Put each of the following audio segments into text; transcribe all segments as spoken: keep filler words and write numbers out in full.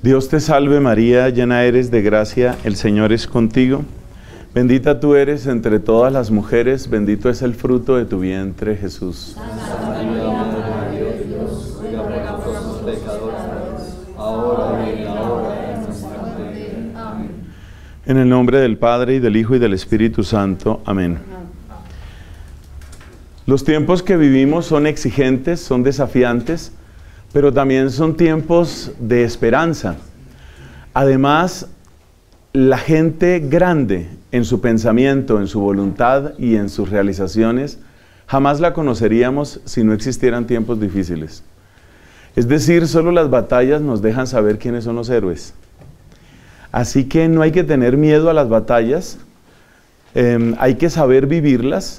Dios te salve María, llena eres de gracia, el Señor es contigo. Bendita tú eres entre todas las mujeres, bendito es el fruto de tu vientre, Jesús. Santa María, Madre de Dios, ruega por nosotros pecadores, ahora y en la hora de nuestra muerte. Amén. En el nombre del Padre, y del Hijo, y del Espíritu Santo. Amén. Los tiempos que vivimos son exigentes, son desafiantes, pero también son tiempos de esperanza. Además, la gente grande en su pensamiento, en su voluntad y en sus realizaciones, jamás la conoceríamos si no existieran tiempos difíciles. Es decir, solo las batallas nos dejan saber quiénes son los héroes. Así que no hay que tener miedo a las batallas, eh, hay que saber vivirlas,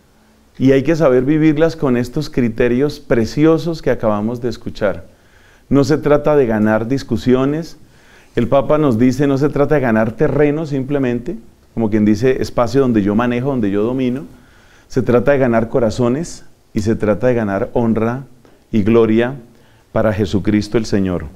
y hay que saber vivirlas con estos criterios preciosos que acabamos de escuchar. No se trata de ganar discusiones. El Papa nos dice, no se trata de ganar terreno simplemente, como quien dice, espacio donde yo manejo, donde yo domino. Se trata de ganar corazones y se trata de ganar honra y gloria para Jesucristo el Señor.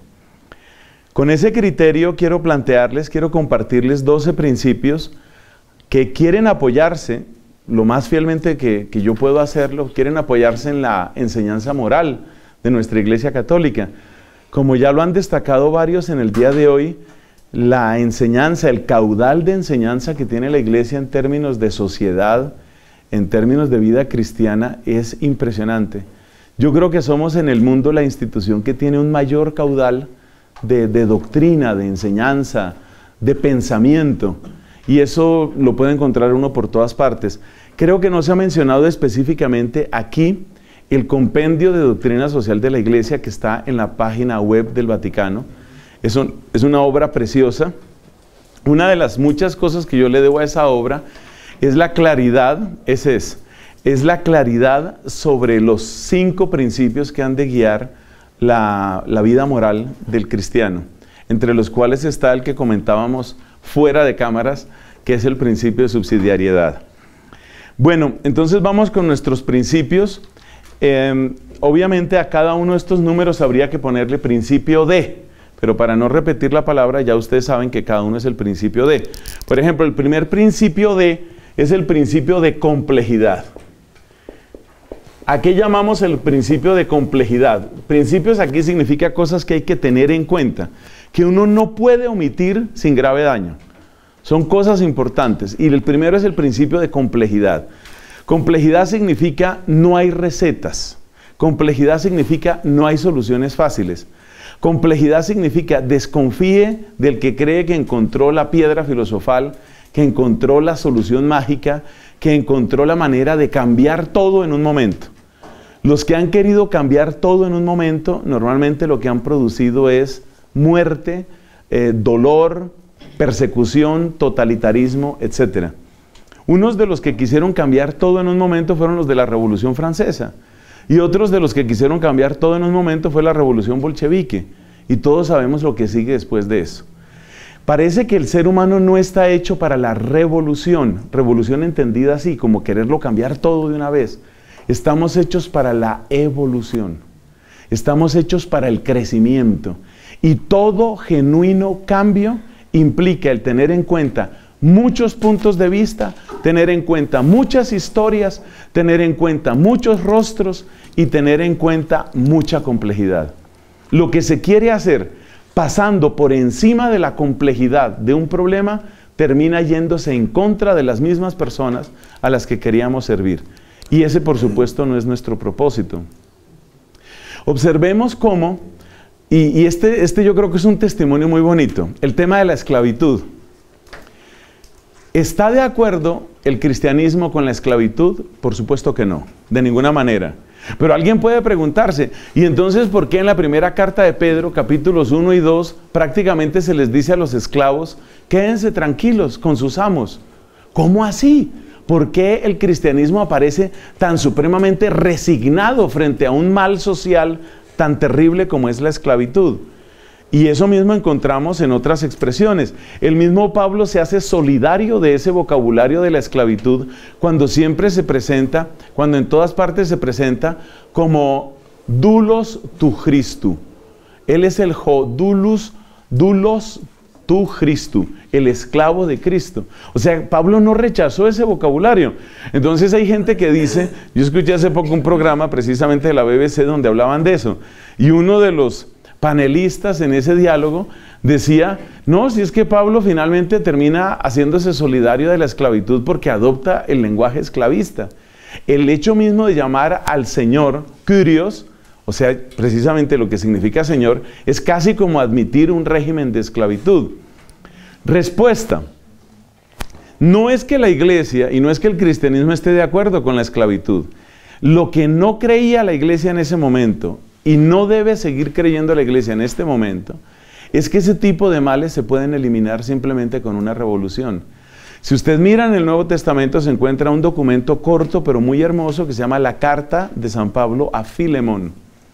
Con ese criterio quiero plantearles, quiero compartirles doce principios que quieren apoyarse lo más fielmente que, que yo puedo hacerlo, quieren apoyarse en la enseñanza moral de nuestra Iglesia Católica. Como ya lo han destacado varios en el día de hoy, la enseñanza, el caudal de enseñanza que tiene la Iglesia en términos de sociedad, en términos de vida cristiana, es impresionante. Yo creo que somos en el mundo la institución que tiene un mayor caudal de, de doctrina, de enseñanza, de pensamiento. Y eso lo puede encontrar uno por todas partes. Creo que no se ha mencionado específicamente aquí el compendio de doctrina social de la Iglesia que está en la página web del Vaticano. Es, un, es una obra preciosa. Una de las muchas cosas que yo le debo a esa obra es la claridad, ese es, es la claridad sobre los cinco principios que han de guiar la, la vida moral del cristiano, entre los cuales está el que comentábamos fuera de cámaras, que es el principio de subsidiariedad. Bueno, entonces vamos con nuestros principios. Eh, obviamente a cada uno de estos números habría que ponerle principio de, pero para no repetir la palabra ya ustedes saben que cada uno es el principio de. Por ejemplo, el primer principio de es el principio de complejidad. ¿A qué llamamos el principio de complejidad? Principios aquí significa cosas que hay que tener en cuenta, que uno no puede omitir sin grave daño. Son cosas importantes. Y el primero es el principio de complejidad. Complejidad significa no hay recetas. Complejidad significa no hay soluciones fáciles. Complejidad significa desconfíe del que cree que encontró la piedra filosofal, que encontró la solución mágica, que encontró la manera de cambiar todo en un momento. Los que han querido cambiar todo en un momento, normalmente lo que han producido es muerte, eh, dolor, persecución, totalitarismo, etcétera. Unos de los que quisieron cambiar todo en un momento fueron los de la Revolución Francesa, y otros de los que quisieron cambiar todo en un momento fue la Revolución Bolchevique, y todos sabemos lo que sigue después de eso. Parece que el ser humano no está hecho para la revolución, revolución entendida así, como quererlo cambiar todo de una vez. Estamos hechos para la evolución, estamos hechos para el crecimiento, y todo genuino cambio implica el tener en cuenta muchos puntos de vista, tener en cuenta muchas historias, tener en cuenta muchos rostros y tener en cuenta mucha complejidad. Lo que se quiere hacer pasando por encima de la complejidad de un problema termina yéndose en contra de las mismas personas a las que queríamos servir. Y ese, por supuesto, no es nuestro propósito. Observemos cómo, y, y este, este yo creo que es un testimonio muy bonito, el tema de la esclavitud. ¿Está de acuerdo el cristianismo con la esclavitud? Por supuesto que no, de ninguna manera. Pero alguien puede preguntarse, ¿y entonces por qué en la primera carta de Pedro, capítulos uno y dos, prácticamente se les dice a los esclavos, quédense tranquilos con sus amos? ¿Cómo así? ¿Por qué el cristianismo aparece tan supremamente resignado frente a un mal social tan terrible como es la esclavitud? Y eso mismo encontramos en otras expresiones. El mismo Pablo se hace solidario de ese vocabulario de la esclavitud cuando siempre se presenta, cuando en todas partes se presenta como doulos tu Christu. Él es el ho doulos Dulos tu Christu, el esclavo de Cristo. O sea, Pablo no rechazó ese vocabulario. Entonces hay gente que dice, yo escuché hace poco un programa precisamente de la B B C donde hablaban de eso, y uno de los panelistas en ese diálogo decía, no, si es que Pablo finalmente termina haciéndose solidario de la esclavitud porque adopta el lenguaje esclavista. El hecho mismo de llamar al Señor Kyrios, o sea, precisamente lo que significa Señor, es casi como admitir un régimen de esclavitud. Respuesta: no es que la iglesia y no es que el cristianismo esté de acuerdo con la esclavitud. Lo que no creía la iglesia en ese momento, y no debe seguir creyendo la iglesia en este momento, es que ese tipo de males se pueden eliminar simplemente con una revolución. Si usted mira en el Nuevo Testamento se encuentra un documento corto pero muy hermoso que se llama la Carta de San Pablo a Filemón.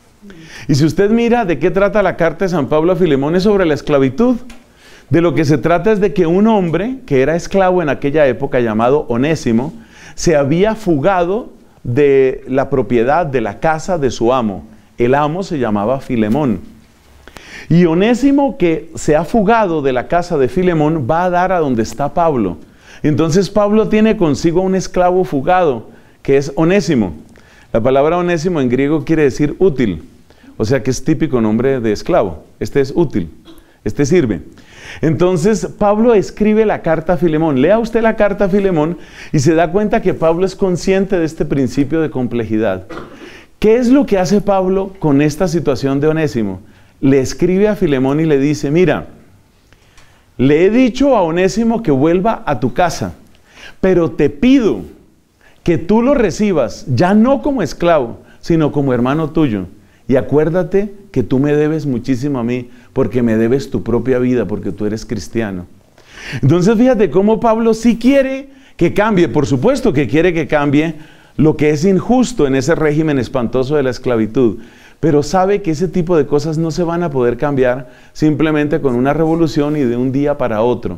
Y si usted mira de qué trata la Carta de San Pablo a Filemón, es sobre la esclavitud. De lo que se trata es de que un hombre que era esclavo en aquella época llamado Onésimo se había fugado de la propiedad de la casa de su amo. El amo se llamaba Filemón. Y Onésimo, que se ha fugado de la casa de Filemón, va a dar a donde está Pablo. Entonces Pablo tiene consigo un esclavo fugado, que es Onésimo. La palabra Onésimo en griego quiere decir útil, o sea que es típico nombre de esclavo. Este es útil, este sirve. Entonces Pablo escribe la carta a Filemón. Lea usted la carta a Filemón y se da cuenta que Pablo es consciente de este principio de complejidad. ¿Qué es lo que hace Pablo con esta situación de Onésimo? Le escribe a Filemón y le dice, mira, le he dicho a Onésimo que vuelva a tu casa, pero te pido que tú lo recibas, ya no como esclavo, sino como hermano tuyo. Y acuérdate que tú me debes muchísimo a mí, porque me debes tu propia vida, porque tú eres cristiano. Entonces fíjate cómo Pablo sí quiere que cambie, por supuesto que quiere que cambie lo que es injusto en ese régimen espantoso de la esclavitud, pero sabe que ese tipo de cosas no se van a poder cambiar simplemente con una revolución y de un día para otro.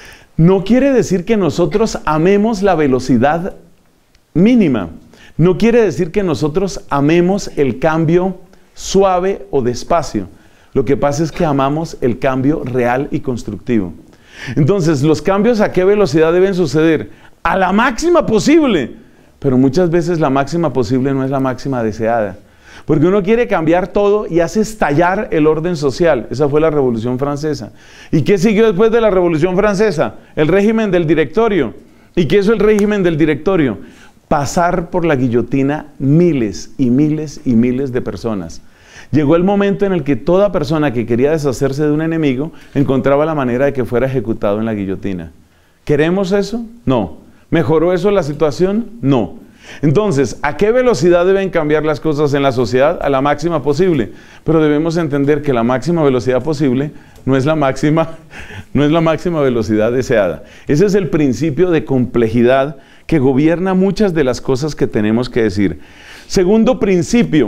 No quiere decir que nosotros amemos la velocidad mínima, no quiere decir que nosotros amemos el cambio suave o despacio. Lo que pasa es que amamos el cambio real y constructivo. Entonces, ¿los cambios a qué velocidad deben suceder? A la máxima posible. Pero muchas veces la máxima posible no es la máxima deseada. Porque uno quiere cambiar todo y hace estallar el orden social. Esa fue la Revolución Francesa. ¿Y qué siguió después de la Revolución Francesa? El régimen del Directorio. ¿Y qué es el régimen del Directorio? Pasar por la guillotina miles y miles y miles de personas. Llegó el momento en el que toda persona que quería deshacerse de un enemigo encontraba la manera de que fuera ejecutado en la guillotina. ¿Queremos eso? No. ¿Mejoró eso la situación? No. Entonces, ¿a qué velocidad deben cambiar las cosas en la sociedad? A la máxima posible. Pero debemos entender que la máxima velocidad posible no es la máxima, no es la máxima velocidad deseada. Ese es el principio de complejidad que gobierna muchas de las cosas que tenemos que decir. Segundo principio,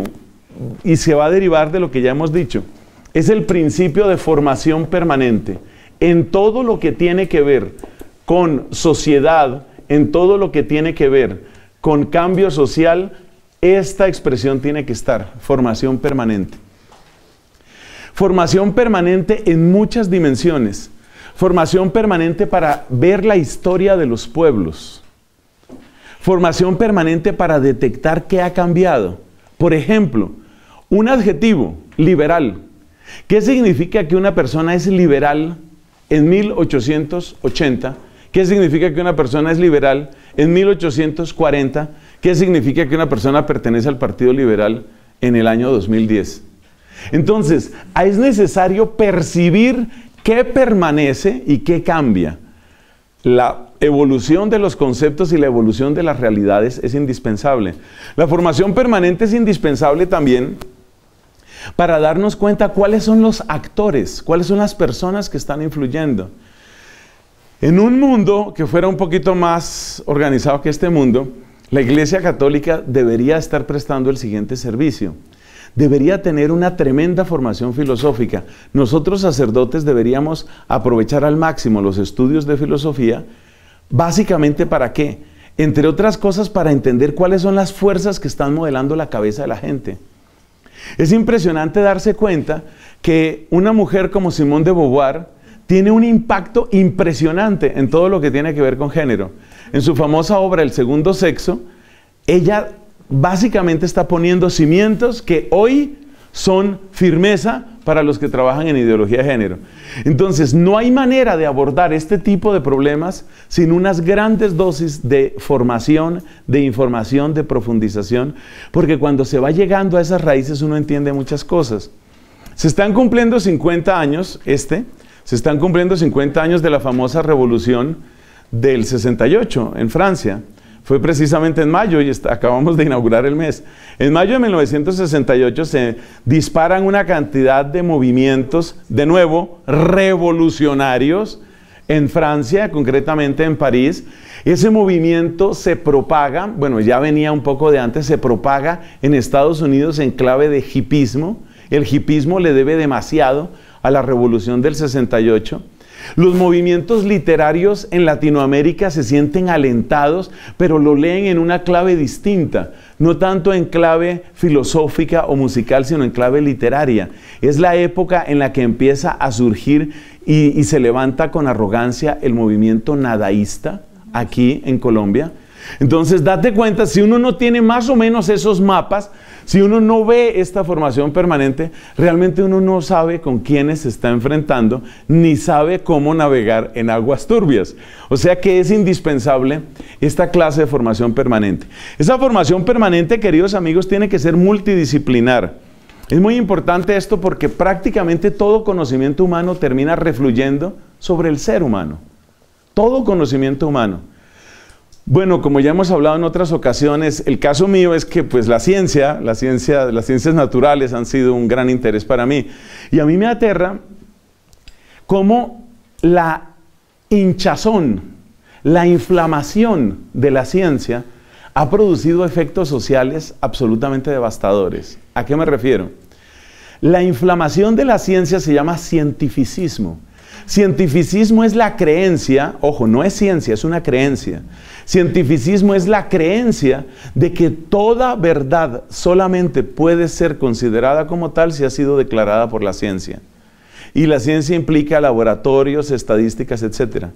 y se va a derivar de lo que ya hemos dicho, es el principio de formación permanente. En todo lo que tiene que ver con sociedad, en todo lo que tiene que ver con cambio social, esta expresión tiene que estar, formación permanente. Formación permanente en muchas dimensiones. Formación permanente para ver la historia de los pueblos. Formación permanente para detectar qué ha cambiado. Por ejemplo, un adjetivo, liberal. ¿Qué significa que una persona es liberal en mil ochocientos ochenta? ¿Qué significa que una persona es liberal en mil ochocientos cuarenta? ¿Qué significa que una persona pertenece al Partido Liberal en el año dos mil diez? Entonces, es necesario percibir qué permanece y qué cambia. La evolución de los conceptos y la evolución de las realidades es indispensable. La formación permanente es indispensable también para darnos cuenta cuáles son los actores, cuáles son las personas que están influyendo. En un mundo que fuera un poquito más organizado que este mundo, la Iglesia Católica debería estar prestando el siguiente servicio. Debería tener una tremenda formación filosófica. Nosotros sacerdotes deberíamos aprovechar al máximo los estudios de filosofía, básicamente ¿para qué? Entre otras cosas para entender cuáles son las fuerzas que están modelando la cabeza de la gente. Es impresionante darse cuenta que una mujer como Simone de Beauvoir tiene un impacto impresionante en todo lo que tiene que ver con género. En su famosa obra El segundo sexo, ella básicamente está poniendo cimientos que hoy son firmeza para los que trabajan en ideología de género. Entonces, no hay manera de abordar este tipo de problemas sin unas grandes dosis de formación, de información, de profundización, porque cuando se va llegando a esas raíces uno entiende muchas cosas. Se están cumpliendo cincuenta años, este, se están cumpliendo cincuenta años de la famosa revolución del sesenta y ocho en Francia. Fue precisamente en mayo y está, acabamos de inaugurar el mes. En mayo de mil novecientos sesenta y ocho se disparan una cantidad de movimientos, de nuevo, revolucionarios en Francia, concretamente en París. Ese movimiento se propaga, bueno, ya venía un poco de antes, se propaga en Estados Unidos en clave de hipismo. El hipismo le debe demasiado a la revolución del sesenta y ocho. Los movimientos literarios en Latinoamérica se sienten alentados, pero lo leen en una clave distinta, no tanto en clave filosófica o musical, sino en clave literaria. Es la época en la que empieza a surgir y, y se levanta con arrogancia el movimiento nadaísta aquí en Colombia. Entonces, date cuenta, si uno no tiene más o menos esos mapas, si uno no ve esta formación permanente, realmente uno no sabe con quiénes se está enfrentando, ni sabe cómo navegar en aguas turbias. O sea que es indispensable esta clase de formación permanente. Esa formación permanente, queridos amigos, tiene que ser multidisciplinar. Es muy importante esto porque prácticamente todo conocimiento humano termina refluyendo sobre el ser humano. Todo conocimiento humano. Bueno, como ya hemos hablado en otras ocasiones, el caso mío es que pues la ciencia, la ciencia, las ciencias naturales han sido un gran interés para mí. Y a mí me aterra cómo la hinchazón, la inflamación de la ciencia ha producido efectos sociales absolutamente devastadores. ¿A qué me refiero? La inflamación de la ciencia se llama cientificismo. Cientificismo es la creencia, ojo, no es ciencia, es una creencia. Cientificismo es la creencia de que toda verdad solamente puede ser considerada como tal si ha sido declarada por la ciencia. Y la ciencia implica laboratorios, estadísticas, etcétera.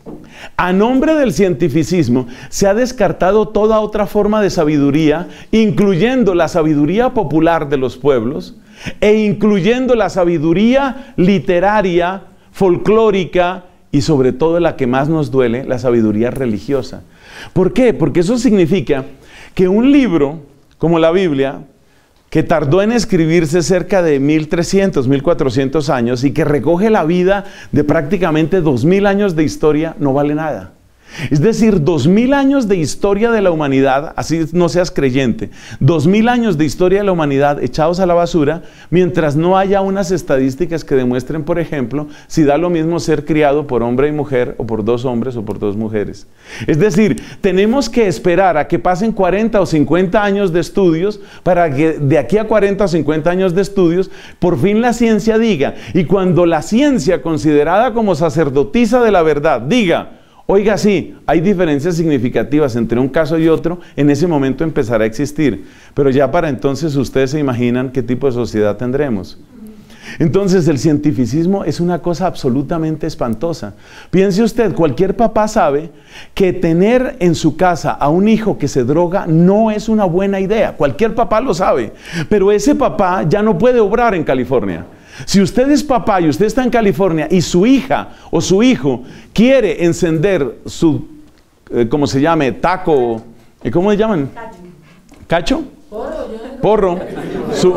A nombre del cientificismo se ha descartado toda otra forma de sabiduría, incluyendo la sabiduría popular de los pueblos e incluyendo la sabiduría literaria, folclórica y sobre todo la que más nos duele, la sabiduría religiosa. ¿Por qué? Porque eso significa que un libro como la Biblia, que tardó en escribirse cerca de mil trescientos, mil cuatrocientos años y que recoge la vida de prácticamente dos mil años de historia, no vale nada. Es decir, dos mil años de historia de la humanidad, así no seas creyente, dos mil años de historia de la humanidad echados a la basura, mientras no haya unas estadísticas que demuestren, por ejemplo, si da lo mismo ser criado por hombre y mujer, o por dos hombres o por dos mujeres. Es decir, tenemos que esperar a que pasen cuarenta o cincuenta años de estudios, para que de aquí a cuarenta o cincuenta años de estudios, por fin la ciencia diga, y cuando la ciencia, considerada como sacerdotisa de la verdad, diga, oiga, sí, hay diferencias significativas entre un caso y otro, en ese momento empezará a existir. Pero ya para entonces ustedes se imaginan qué tipo de sociedad tendremos. Entonces el cientificismo es una cosa absolutamente espantosa. Piense usted, cualquier papá sabe que tener en su casa a un hijo que se droga no es una buena idea. Cualquier papá lo sabe. Pero ese papá ya no puede obrar en California. Si usted es papá y usted está en California y su hija o su hijo quiere encender su, eh, ¿cómo se llame? Taco, eh, ¿cómo le llaman? ¿Cacho? Porro. Su,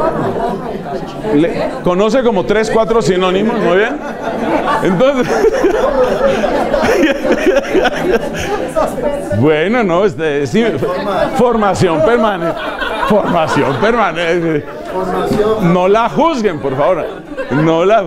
le, conoce como tres, cuatro sinónimos, muy bien. Entonces, bueno, no, este, sí, formación permanente. Formación permanente. No la juzguen, por favor. No la...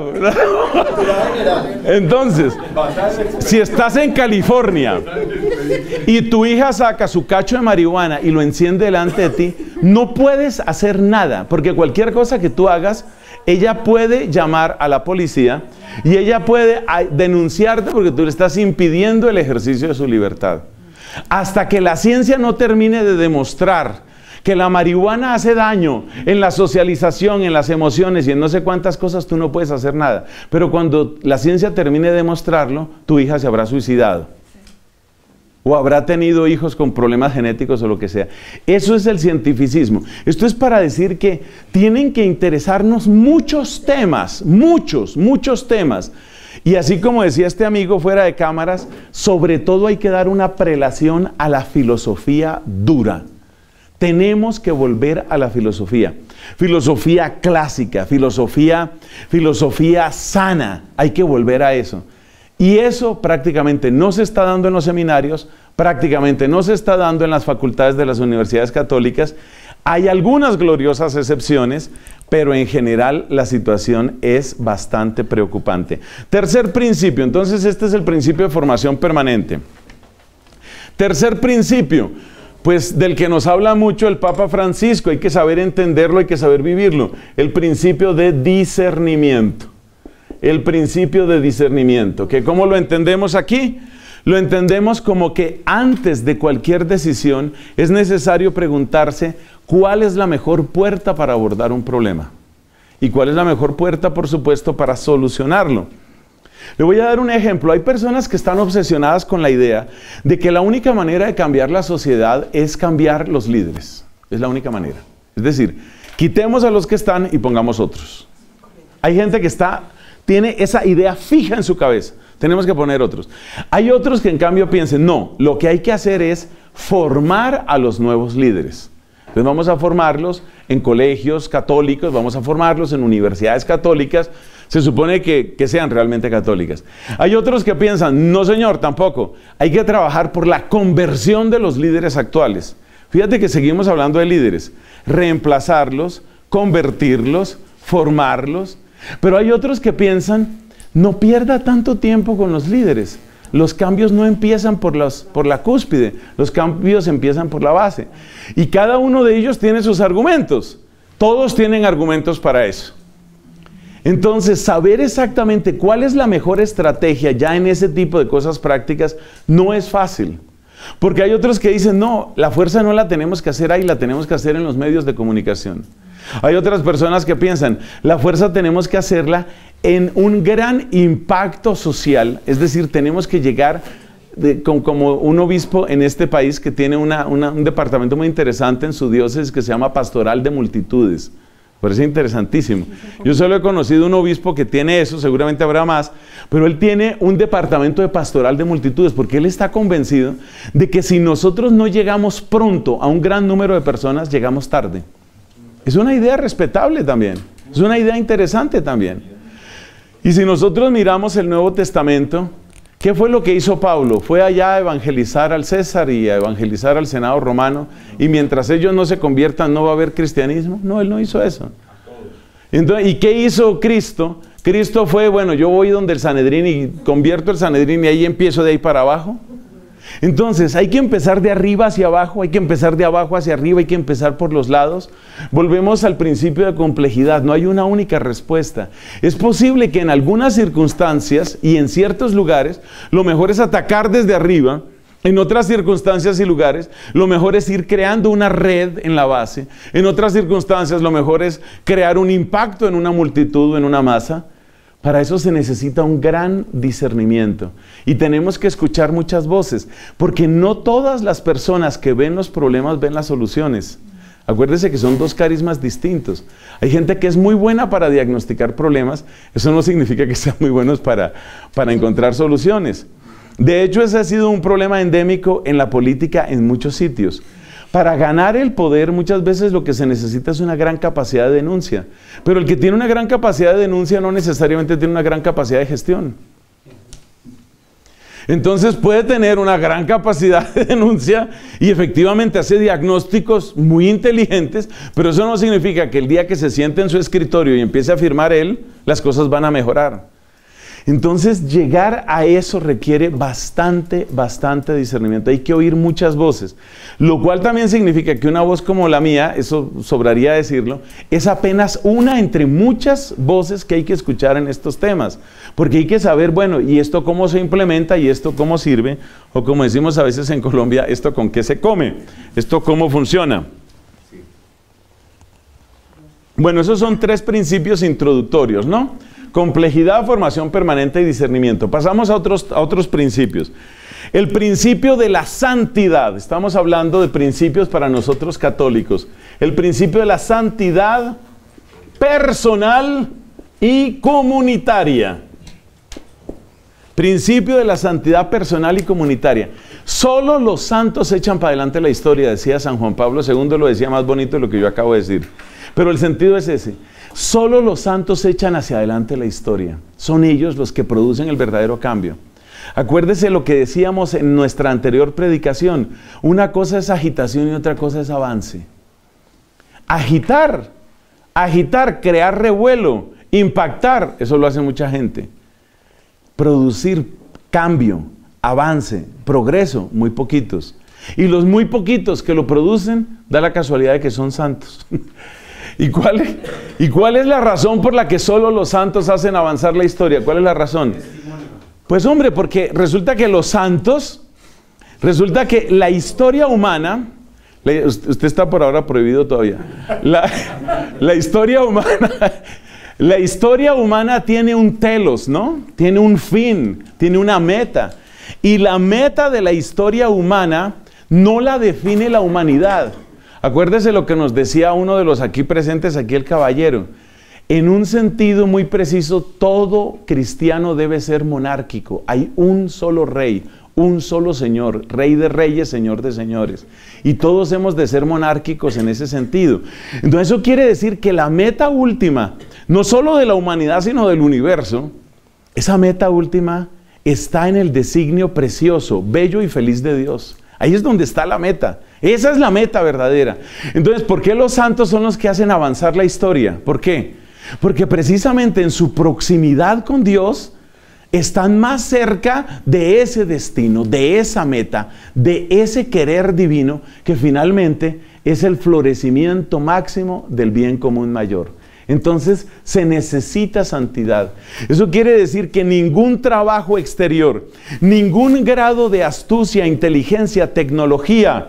Entonces, si estás en California y tu hija saca su cacho de marihuana y lo enciende delante de ti, no puedes hacer nada, porque cualquier cosa que tú hagas, ella puede llamar a la policía y ella puede denunciarte porque tú le estás impidiendo el ejercicio de su libertad. Hasta que la ciencia no termine de demostrar que la marihuana hace daño en la socialización, en las emociones y en no sé cuántas cosas, tú no puedes hacer nada. Pero cuando la ciencia termine de demostrarlo, tu hija se habrá suicidado. O habrá tenido hijos con problemas genéticos o lo que sea. Eso es el cientificismo. Esto es para decir que tienen que interesarnos muchos temas, muchos, muchos temas. Y así como decía este amigo fuera de cámaras, sobre todo hay que dar una prelación a la filosofía dura. Tenemos que volver a la filosofía. Filosofía clásica, filosofía, filosofía sana. Hay que volver a eso. Y eso prácticamente no se está dando en los seminarios, prácticamente no se está dando en las facultades de las universidades católicas. Hay algunas gloriosas excepciones, pero en general la situación es bastante preocupante. Tercer principio, entonces este es el principio de formación permanente. Tercer principio, pues del que nos habla mucho el Papa Francisco, hay que saber entenderlo, hay que saber vivirlo. El principio de discernimiento. El principio de discernimiento, que ¿cómo lo entendemos aquí? Lo entendemos como que antes de cualquier decisión es necesario preguntarse cuál es la mejor puerta para abordar un problema. Y cuál es la mejor puerta, por supuesto, para solucionarlo. Le voy a dar un ejemplo. Hay personas que están obsesionadas con la idea de que la única manera de cambiar la sociedad es cambiar los líderes. Es la única manera. Es decir, quitemos a los que están y pongamos otros. Hay gente que está... tiene esa idea fija en su cabeza. Tenemos que poner otros. Hay otros que en cambio piensen, no, lo que hay que hacer es formar a los nuevos líderes. Entonces vamos a formarlos en colegios católicos, vamos a formarlos en universidades católicas. Se supone que, que sean realmente católicas. Hay otros que piensan, no señor, tampoco. Hay que trabajar por la conversión de los líderes actuales. Fíjate que seguimos hablando de líderes. Reemplazarlos, convertirlos, formarlos. Pero hay otros que piensan, no pierda tanto tiempo con los líderes. Los cambios no empiezan por, los, por la cúspide, los cambios empiezan por la base. Y cada uno de ellos tiene sus argumentos. Todos tienen argumentos para eso. Entonces, saber exactamente cuál es la mejor estrategia ya en ese tipo de cosas prácticas no es fácil. Porque hay otros que dicen, no, la fuerza no la tenemos que hacer ahí, la tenemos que hacer en los medios de comunicación. Hay otras personas que piensan, la fuerza tenemos que hacerla en un gran impacto social, es decir, tenemos que llegar de, con, como un obispo en este país que tiene una, una, un departamento muy interesante en su diócesis que se llama Pastoral de Multitudes. Parece interesantísimo. Yo solo he conocido un obispo que tiene eso, seguramente habrá más, pero él tiene un departamento de pastoral de multitudes porque él está convencido de que si nosotros no llegamos pronto a un gran número de personas, llegamos tarde. Es una idea respetable también, es una idea interesante también. Y si nosotros miramos el Nuevo Testamento, ¿qué fue lo que hizo Pablo? Fue allá a evangelizar al César y a evangelizar al Senado romano, y mientras ellos no se conviertan no va a haber cristianismo. No, él no hizo eso. Entonces, ¿y qué hizo Cristo? Cristo fue, bueno, yo voy donde el Sanedrín y convierto el Sanedrín y ahí empiezo de ahí para abajo. Entonces, hay que empezar de arriba hacia abajo, hay que empezar de abajo hacia arriba, hay que empezar por los lados. Volvemos al principio de complejidad, no hay una única respuesta. Es posible que en algunas circunstancias y en ciertos lugares, lo mejor es atacar desde arriba. En otras circunstancias y lugares, lo mejor es ir creando una red en la base. En otras circunstancias, lo mejor es crear un impacto en una multitud o en una masa. Para eso se necesita un gran discernimiento. Y tenemos que escuchar muchas voces, porque no todas las personas que ven los problemas ven las soluciones. Acuérdese que son dos carismas distintos. Hay gente que es muy buena para diagnosticar problemas, eso no significa que sean muy buenos para, para encontrar soluciones. De hecho, ese ha sido un problema endémico en la política en muchos sitios. Para ganar el poder muchas veces lo que se necesita es una gran capacidad de denuncia. Pero el que tiene una gran capacidad de denuncia no necesariamente tiene una gran capacidad de gestión. Entonces puede tener una gran capacidad de denuncia y efectivamente hace diagnósticos muy inteligentes, pero eso no significa que el día que se siente en su escritorio y empiece a firmar él, las cosas van a mejorar. Entonces, llegar a eso requiere bastante, bastante discernimiento. Hay que oír muchas voces, lo cual también significa que una voz como la mía, eso sobraría decirlo, es apenas una entre muchas voces que hay que escuchar en estos temas. Porque hay que saber, bueno, ¿y esto cómo se implementa? ¿Y esto cómo sirve? O como decimos a veces en Colombia, ¿esto con qué se come? ¿Esto cómo funciona? Bueno, esos son tres principios introductorios, ¿no? Complejidad, formación permanente y discernimiento. Pasamos a otros, a otros principios. El principio de la santidad. Estamos hablando de principios para nosotros católicos. El principio de la santidad personal y comunitaria. Principio de la santidad personal y comunitaria. Solo los santos echan para adelante la historia, decía San Juan Pablo segundo, lo decía más bonito de lo que yo acabo de decir. Pero el sentido es ese. Solo los santos echan hacia adelante la historia. Son ellos los que producen el verdadero cambio. Acuérdese lo que decíamos en nuestra anterior predicación. Una cosa es agitación y otra cosa es avance. Agitar, agitar, crear revuelo, impactar, eso lo hace mucha gente. Producir cambio, avance, progreso, muy poquitos. Y los muy poquitos que lo producen, da la casualidad de que son santos. ¿Y cuál es, ¿Y cuál es la razón por la que solo los santos hacen avanzar la historia? ¿Cuál es la razón? Pues hombre, porque resulta que los santos, resulta que la historia humana, usted está por ahora prohibido todavía, la, la historia humana, la historia humana tiene un telos, ¿no? Tiene un fin, tiene una meta. Y la meta de la historia humana no la define la humanidad. Acuérdese lo que nos decía uno de los aquí presentes, aquí el caballero. En un sentido muy preciso, todo cristiano debe ser monárquico. Hay un solo rey, un solo señor, rey de reyes, señor de señores. Y todos hemos de ser monárquicos en ese sentido. Entonces eso quiere decir que la meta última, no solo de la humanidad, sino del universo, esa meta última está en el designio precioso, bello y feliz de Dios. Ahí es donde está la meta. Esa es la meta verdadera. Entonces, ¿por qué los santos son los que hacen avanzar la historia? ¿Por qué? Porque precisamente en su proximidad con Dios están más cerca de ese destino, de esa meta, de ese querer divino que finalmente es el florecimiento máximo del bien común mayor. Entonces se necesita santidad. Eso quiere decir que ningún trabajo exterior, ningún grado de astucia, inteligencia, tecnología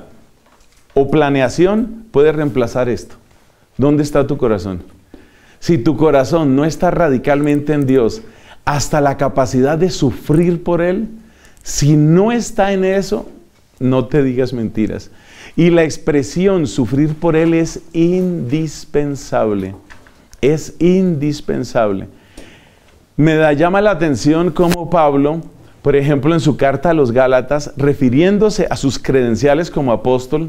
o planeación puede reemplazar esto. ¿Dónde está tu corazón? Si tu corazón no está radicalmente en Dios, hasta la capacidad de sufrir por Él, si no está en eso, no te digas mentiras. Y la expresión sufrir por Él es indispensable. Es indispensable. Me da, llama la atención cómo Pablo, por ejemplo, en su carta a los Gálatas, refiriéndose a sus credenciales como apóstol,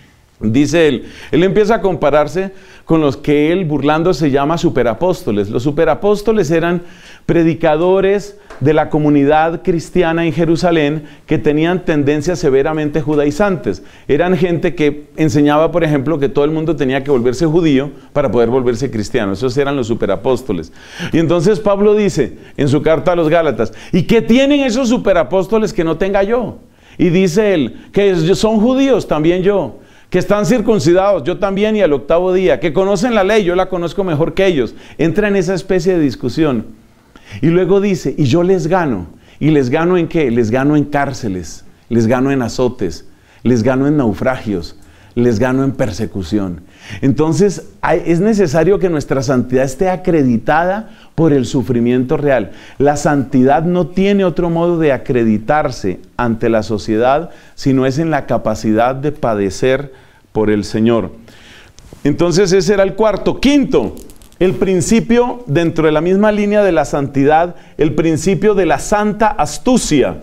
dice él, él empieza a compararse con los que él burlándose llama superapóstoles. Los superapóstoles eran predicadores de la comunidad cristiana en Jerusalén que tenían tendencias severamente judaizantes. Eran gente que enseñaba, por ejemplo, que todo el mundo tenía que volverse judío para poder volverse cristiano. Esos eran los superapóstoles. Y entonces Pablo dice en su carta a los Gálatas, ¿y qué tienen esos superapóstoles que no tenga yo? Y dice él, que son judíos, también yo. Que están circuncidados, yo también, y al octavo día. Que conocen la ley, yo la conozco mejor que ellos. Entra en esa especie de discusión. Y luego dice, y yo les gano. ¿Y les gano en qué? Les gano en cárceles, les gano en azotes, les gano en naufragios, les gano en persecución. Entonces, hay, es necesario que nuestra santidad esté acreditada por el sufrimiento real. La santidad no tiene otro modo de acreditarse ante la sociedad, sino es en la capacidad de padecer por el Señor. Entonces, ese era el cuarto. Quinto, el principio, dentro de la misma línea de la santidad, el principio de la santa astucia.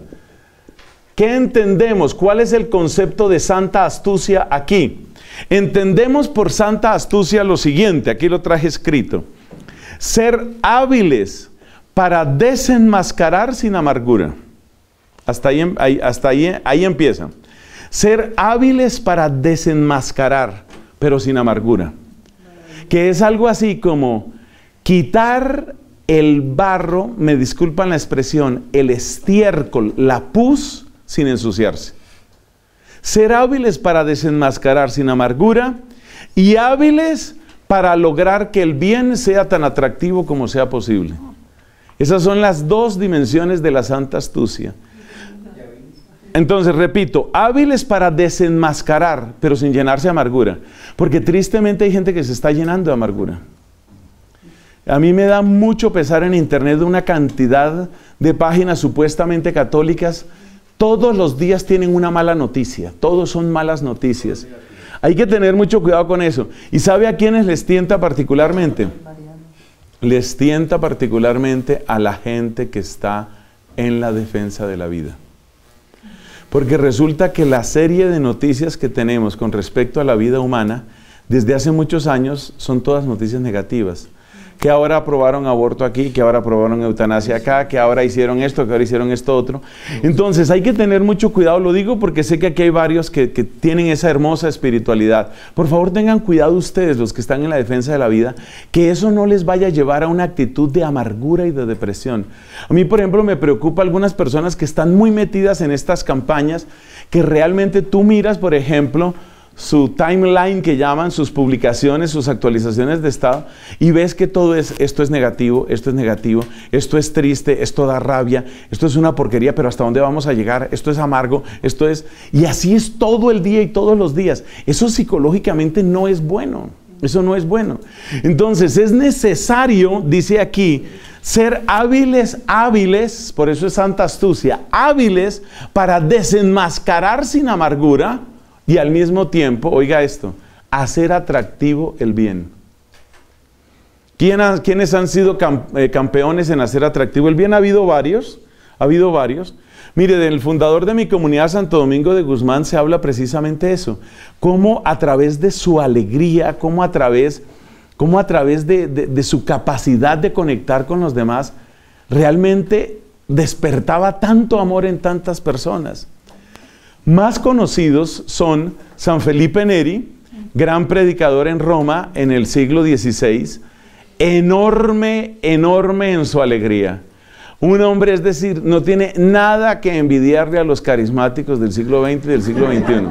¿Qué entendemos? ¿Cuál es el concepto de santa astucia aquí? Entendemos por santa astucia lo siguiente, aquí lo traje escrito. Ser hábiles para desenmascarar sin amargura. Hasta ahí, ahí, hasta ahí, ahí empieza. Ser hábiles para desenmascarar, pero sin amargura. Que es algo así como quitar el barro, me disculpan la expresión, el estiércol, la pus, sin ensuciarse. Ser hábiles para desenmascarar sin amargura y hábiles para lograr que el bien sea tan atractivo como sea posible. Esas son las dos dimensiones de la santa astucia. Entonces, repito, hábiles para desenmascarar, pero sin llenarse de amargura. Porque tristemente hay gente que se está llenando de amargura. A mí me da mucho pesar en internet de una cantidad de páginas supuestamente católicas. Todos los días tienen una mala noticia. Todos son malas noticias. Hay que tener mucho cuidado con eso. ¿Y sabe a quiénes les tienta particularmente? Les tienta particularmente a la gente que está en la defensa de la vida. Porque resulta que la serie de noticias que tenemos con respecto a la vida humana, desde hace muchos años, son todas noticias negativas. Que ahora aprobaron aborto aquí, que ahora aprobaron eutanasia acá, que ahora hicieron esto, que ahora hicieron esto otro. Entonces hay que tener mucho cuidado, lo digo porque sé que aquí hay varios que, que tienen esa hermosa espiritualidad. Por favor tengan cuidado ustedes, los que están en la defensa de la vida, que eso no les vaya a llevar a una actitud de amargura y de depresión. A mí, por ejemplo, me preocupa algunas personas que están muy metidas en estas campañas, que realmente tú miras, por ejemplo, su timeline que llaman, sus publicaciones, sus actualizaciones de estado, y ves que todo es, esto es negativo, esto es negativo, esto es triste, esto da rabia, esto es una porquería, pero ¿hasta dónde vamos a llegar? Esto es amargo, esto es... Y así es todo el día y todos los días. Eso psicológicamente no es bueno, eso no es bueno. Entonces es necesario, dice aquí, ser hábiles, hábiles, por eso es santa astucia, hábiles para desenmascarar sin amargura. Y al mismo tiempo, oiga esto, hacer atractivo el bien. ¿Quién ha, ¿Quiénes han sido camp, eh, campeones en hacer atractivo el bien? Ha habido varios, ha habido varios. Mire, del fundador de mi comunidad, Santo Domingo de Guzmán, se habla precisamente eso. Cómo a través de su alegría, cómo a través, cómo a través de, de, de su capacidad de conectar con los demás, realmente despertaba tanto amor en tantas personas. Más conocidos son San Felipe Neri, gran predicador en Roma en el siglo dieciséis, enorme, enorme en su alegría. Un hombre, es decir, no tiene nada que envidiarle a los carismáticos del siglo veinte y del siglo veintiuno.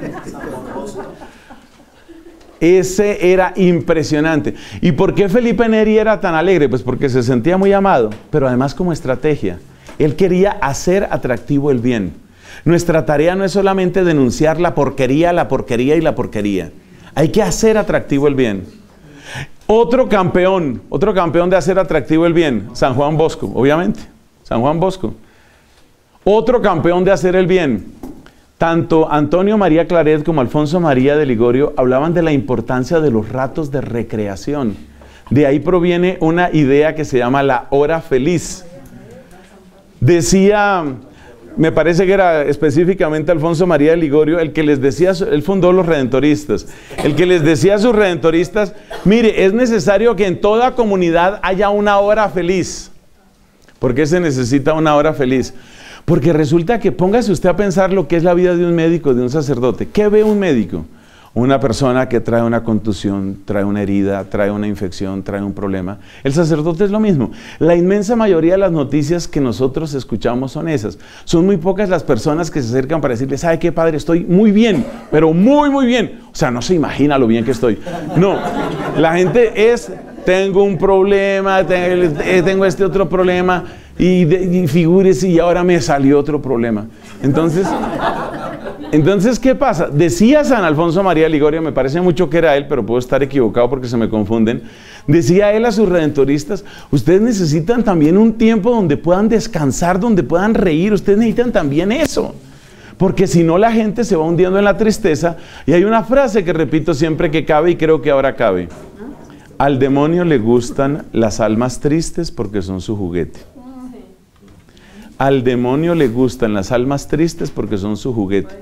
Ese era impresionante. ¿Y por qué Felipe Neri era tan alegre? Pues porque se sentía muy amado, pero además como estrategia. Él quería hacer atractivo el bien. Nuestra tarea no es solamente denunciar la porquería, la porquería y la porquería. Hay que hacer atractivo el bien. Otro campeón, otro campeón de hacer atractivo el bien, San Juan Bosco, obviamente. San Juan Bosco. Otro campeón de hacer el bien. Tanto Antonio María Claret como Alfonso María de Ligorio hablaban de la importancia de los ratos de recreación. De ahí proviene una idea que se llama la hora feliz. Decía... Me parece que era específicamente Alfonso María de Ligorio el que les decía, él fundó los redentoristas, el que les decía a sus redentoristas, mire, es necesario que en toda comunidad haya una hora feliz. ¿Por qué se necesita una hora feliz? Porque resulta que, póngase usted a pensar lo que es la vida de un médico, de un sacerdote. ¿Qué ve un médico? Una persona que trae una contusión, trae una herida, trae una infección, trae un problema. El sacerdote es lo mismo. La inmensa mayoría de las noticias que nosotros escuchamos son esas. Son muy pocas las personas que se acercan para decirle, ¿sabe qué, padre? Estoy muy bien, pero muy, muy bien. O sea, no se imagina lo bien que estoy. No, la gente es, tengo un problema, tengo este otro problema, y, y figúrese, y ahora me salió otro problema. Entonces... Entonces, ¿qué pasa? Decía San Alfonso María de Ligorio, me parece mucho que era él, pero puedo estar equivocado porque se me confunden. Decía él a sus redentoristas, ustedes necesitan también un tiempo donde puedan descansar, donde puedan reír, ustedes necesitan también eso. Porque si no, la gente se va hundiendo en la tristeza. Y hay una frase que repito siempre que cabe y creo que ahora cabe. Al demonio le gustan las almas tristes porque son su juguete. Al demonio le gustan las almas tristes porque son su juguete.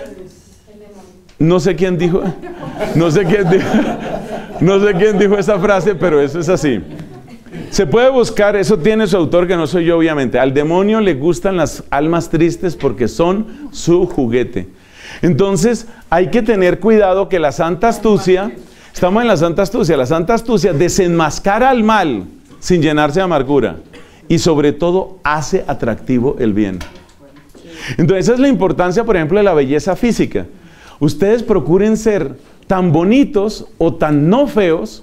No sé quién dijo, no sé quién dijo, no sé quién dijo esa frase, pero eso es así. Se puede buscar, eso tiene su autor, que no soy yo obviamente. Al demonio le gustan las almas tristes porque son su juguete. Entonces hay que tener cuidado que la santa astucia, estamos en la santa astucia, la santa astucia desenmascara al mal sin llenarse de amargura. Y sobre todo hace atractivo el bien. Entonces esa es la importancia, por ejemplo, de la belleza física. Ustedes procuren ser tan bonitos o tan no feos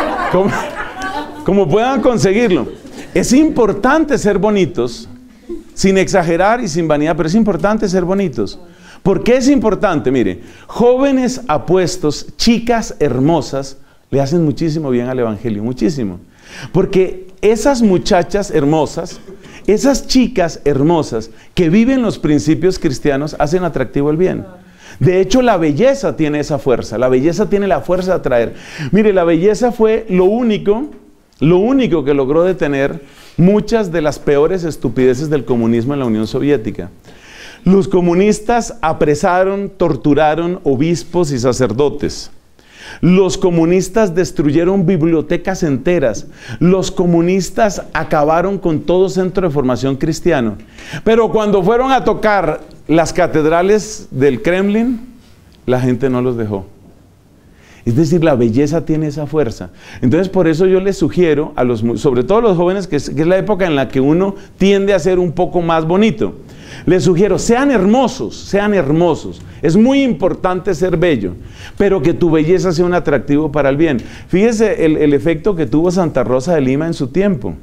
como, como puedan conseguirlo. Es importante ser bonitos, sin exagerar y sin vanidad, pero es importante ser bonitos. ¿Por qué es importante? Mire, jóvenes apuestos, chicas hermosas, le hacen muchísimo bien al evangelio, muchísimo. Porque esas muchachas hermosas, esas chicas hermosas que viven los principios cristianos, hacen atractivo el bien. De hecho, la belleza tiene esa fuerza, la belleza tiene la fuerza de atraer. Mire, la belleza fue lo único, lo único que logró detener muchas de las peores estupideces del comunismo en la Unión Soviética. Los comunistas apresaron, torturaron obispos y sacerdotes. Los comunistas destruyeron bibliotecas enteras. Los comunistas acabaron con todo centro de formación cristiano. Pero cuando fueron a tocar las catedrales del Kremlin, la gente no los dejó. Es decir, la belleza tiene esa fuerza. Entonces, por eso yo les sugiero, a los, sobre todo a los jóvenes, que es, que es la época en la que uno tiende a ser un poco más bonito. Les sugiero, sean hermosos, sean hermosos. Es muy importante ser bello, pero que tu belleza sea un atractivo para el bien. Fíjese el, el efecto que tuvo Santa Rosa de Lima en su tiempo.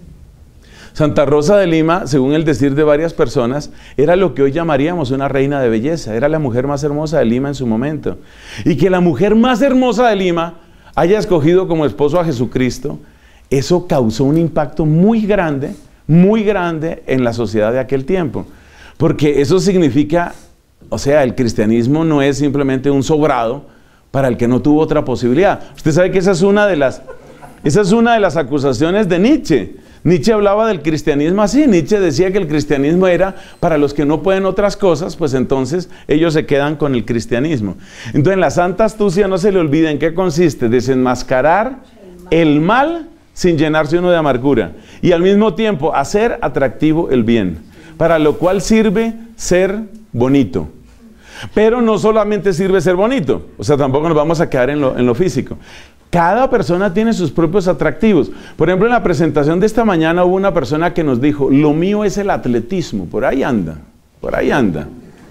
Santa Rosa de Lima, según el decir de varias personas, era lo que hoy llamaríamos una reina de belleza. Era la mujer más hermosa de Lima en su momento. Y que la mujer más hermosa de Lima haya escogido como esposo a Jesucristo, eso causó un impacto muy grande, muy grande en la sociedad de aquel tiempo. Porque eso significa, o sea, el cristianismo no es simplemente un sobrado para el que no tuvo otra posibilidad. Usted sabe que esa es una de las, esa es una de las acusaciones de Nietzsche. Nietzsche hablaba del cristianismo así. Nietzsche decía que el cristianismo era para los que no pueden otras cosas, pues entonces ellos se quedan con el cristianismo. Entonces, en la santa astucia no se le olvida en qué consiste: desenmascarar el mal sin llenarse uno de amargura y al mismo tiempo hacer atractivo el bien, para lo cual sirve ser bonito. Pero no solamente sirve ser bonito, o sea, tampoco nos vamos a quedar en lo, en lo físico. Cada persona tiene sus propios atractivos. Por ejemplo, en la presentación de esta mañana hubo una persona que nos dijo: lo mío es el atletismo. Por ahí anda, por ahí anda.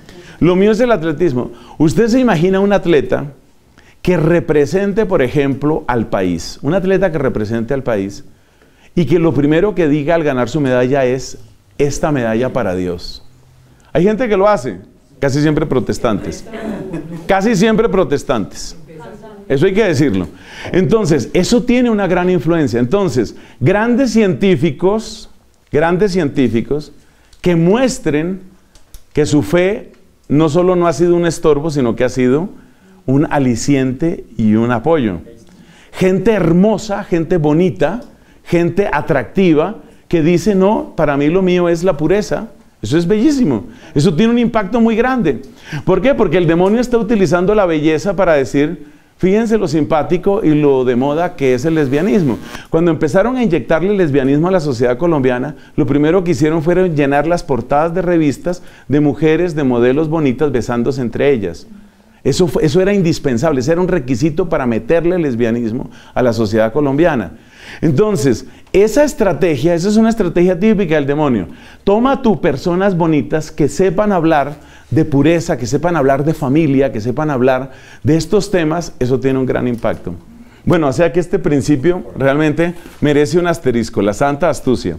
Lo mío es el atletismo. Usted se imagina un atleta que represente, por ejemplo, al país. Un atleta que represente al país y que lo primero que diga al ganar su medalla es: esta medalla para Dios. Hay gente que lo hace, casi siempre protestantes. Casi siempre protestantes. Eso hay que decirlo. Entonces, eso tiene una gran influencia. Entonces, grandes científicos, grandes científicos que muestren que su fe no solo no ha sido un estorbo, sino que ha sido un aliciente y un apoyo. Gente hermosa, gente bonita, gente atractiva, que dice: no, para mí lo mío es la pureza. Eso es bellísimo. Eso tiene un impacto muy grande. ¿Por qué? Porque el demonio está utilizando la belleza para decir: fíjense lo simpático y lo de moda que es el lesbianismo. Cuando empezaron a inyectarle el lesbianismo a la sociedad colombiana, lo primero que hicieron fue llenar las portadas de revistas de mujeres, de modelos bonitas besándose entre ellas. Eso, fue, eso era indispensable, ese era un requisito para meterle el lesbianismo a la sociedad colombiana. Entonces, esa estrategia, esa es una estrategia típica del demonio. Toma tú personas bonitas que sepan hablar de pureza, que sepan hablar de familia, que sepan hablar de estos temas. Eso tiene un gran impacto. Bueno, o sea que este principio realmente merece un asterisco, la santa astucia.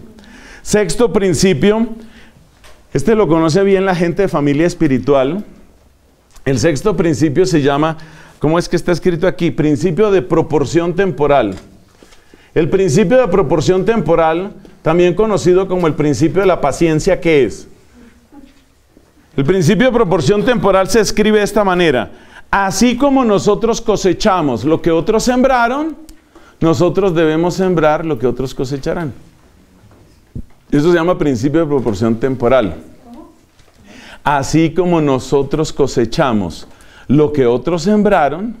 Sexto principio, este lo conoce bien la gente de familia espiritual. El sexto principio se llama, ¿cómo es que está escrito aquí? Principio de proporción temporal. El principio de proporción temporal, también conocido como el principio de la paciencia, ¿qué es? El principio de proporción temporal se escribe de esta manera: así como nosotros cosechamos lo que otros sembraron, nosotros debemos sembrar lo que otros cosecharán. Eso se llama principio de proporción temporal. Así como nosotros cosechamos lo que otros sembraron,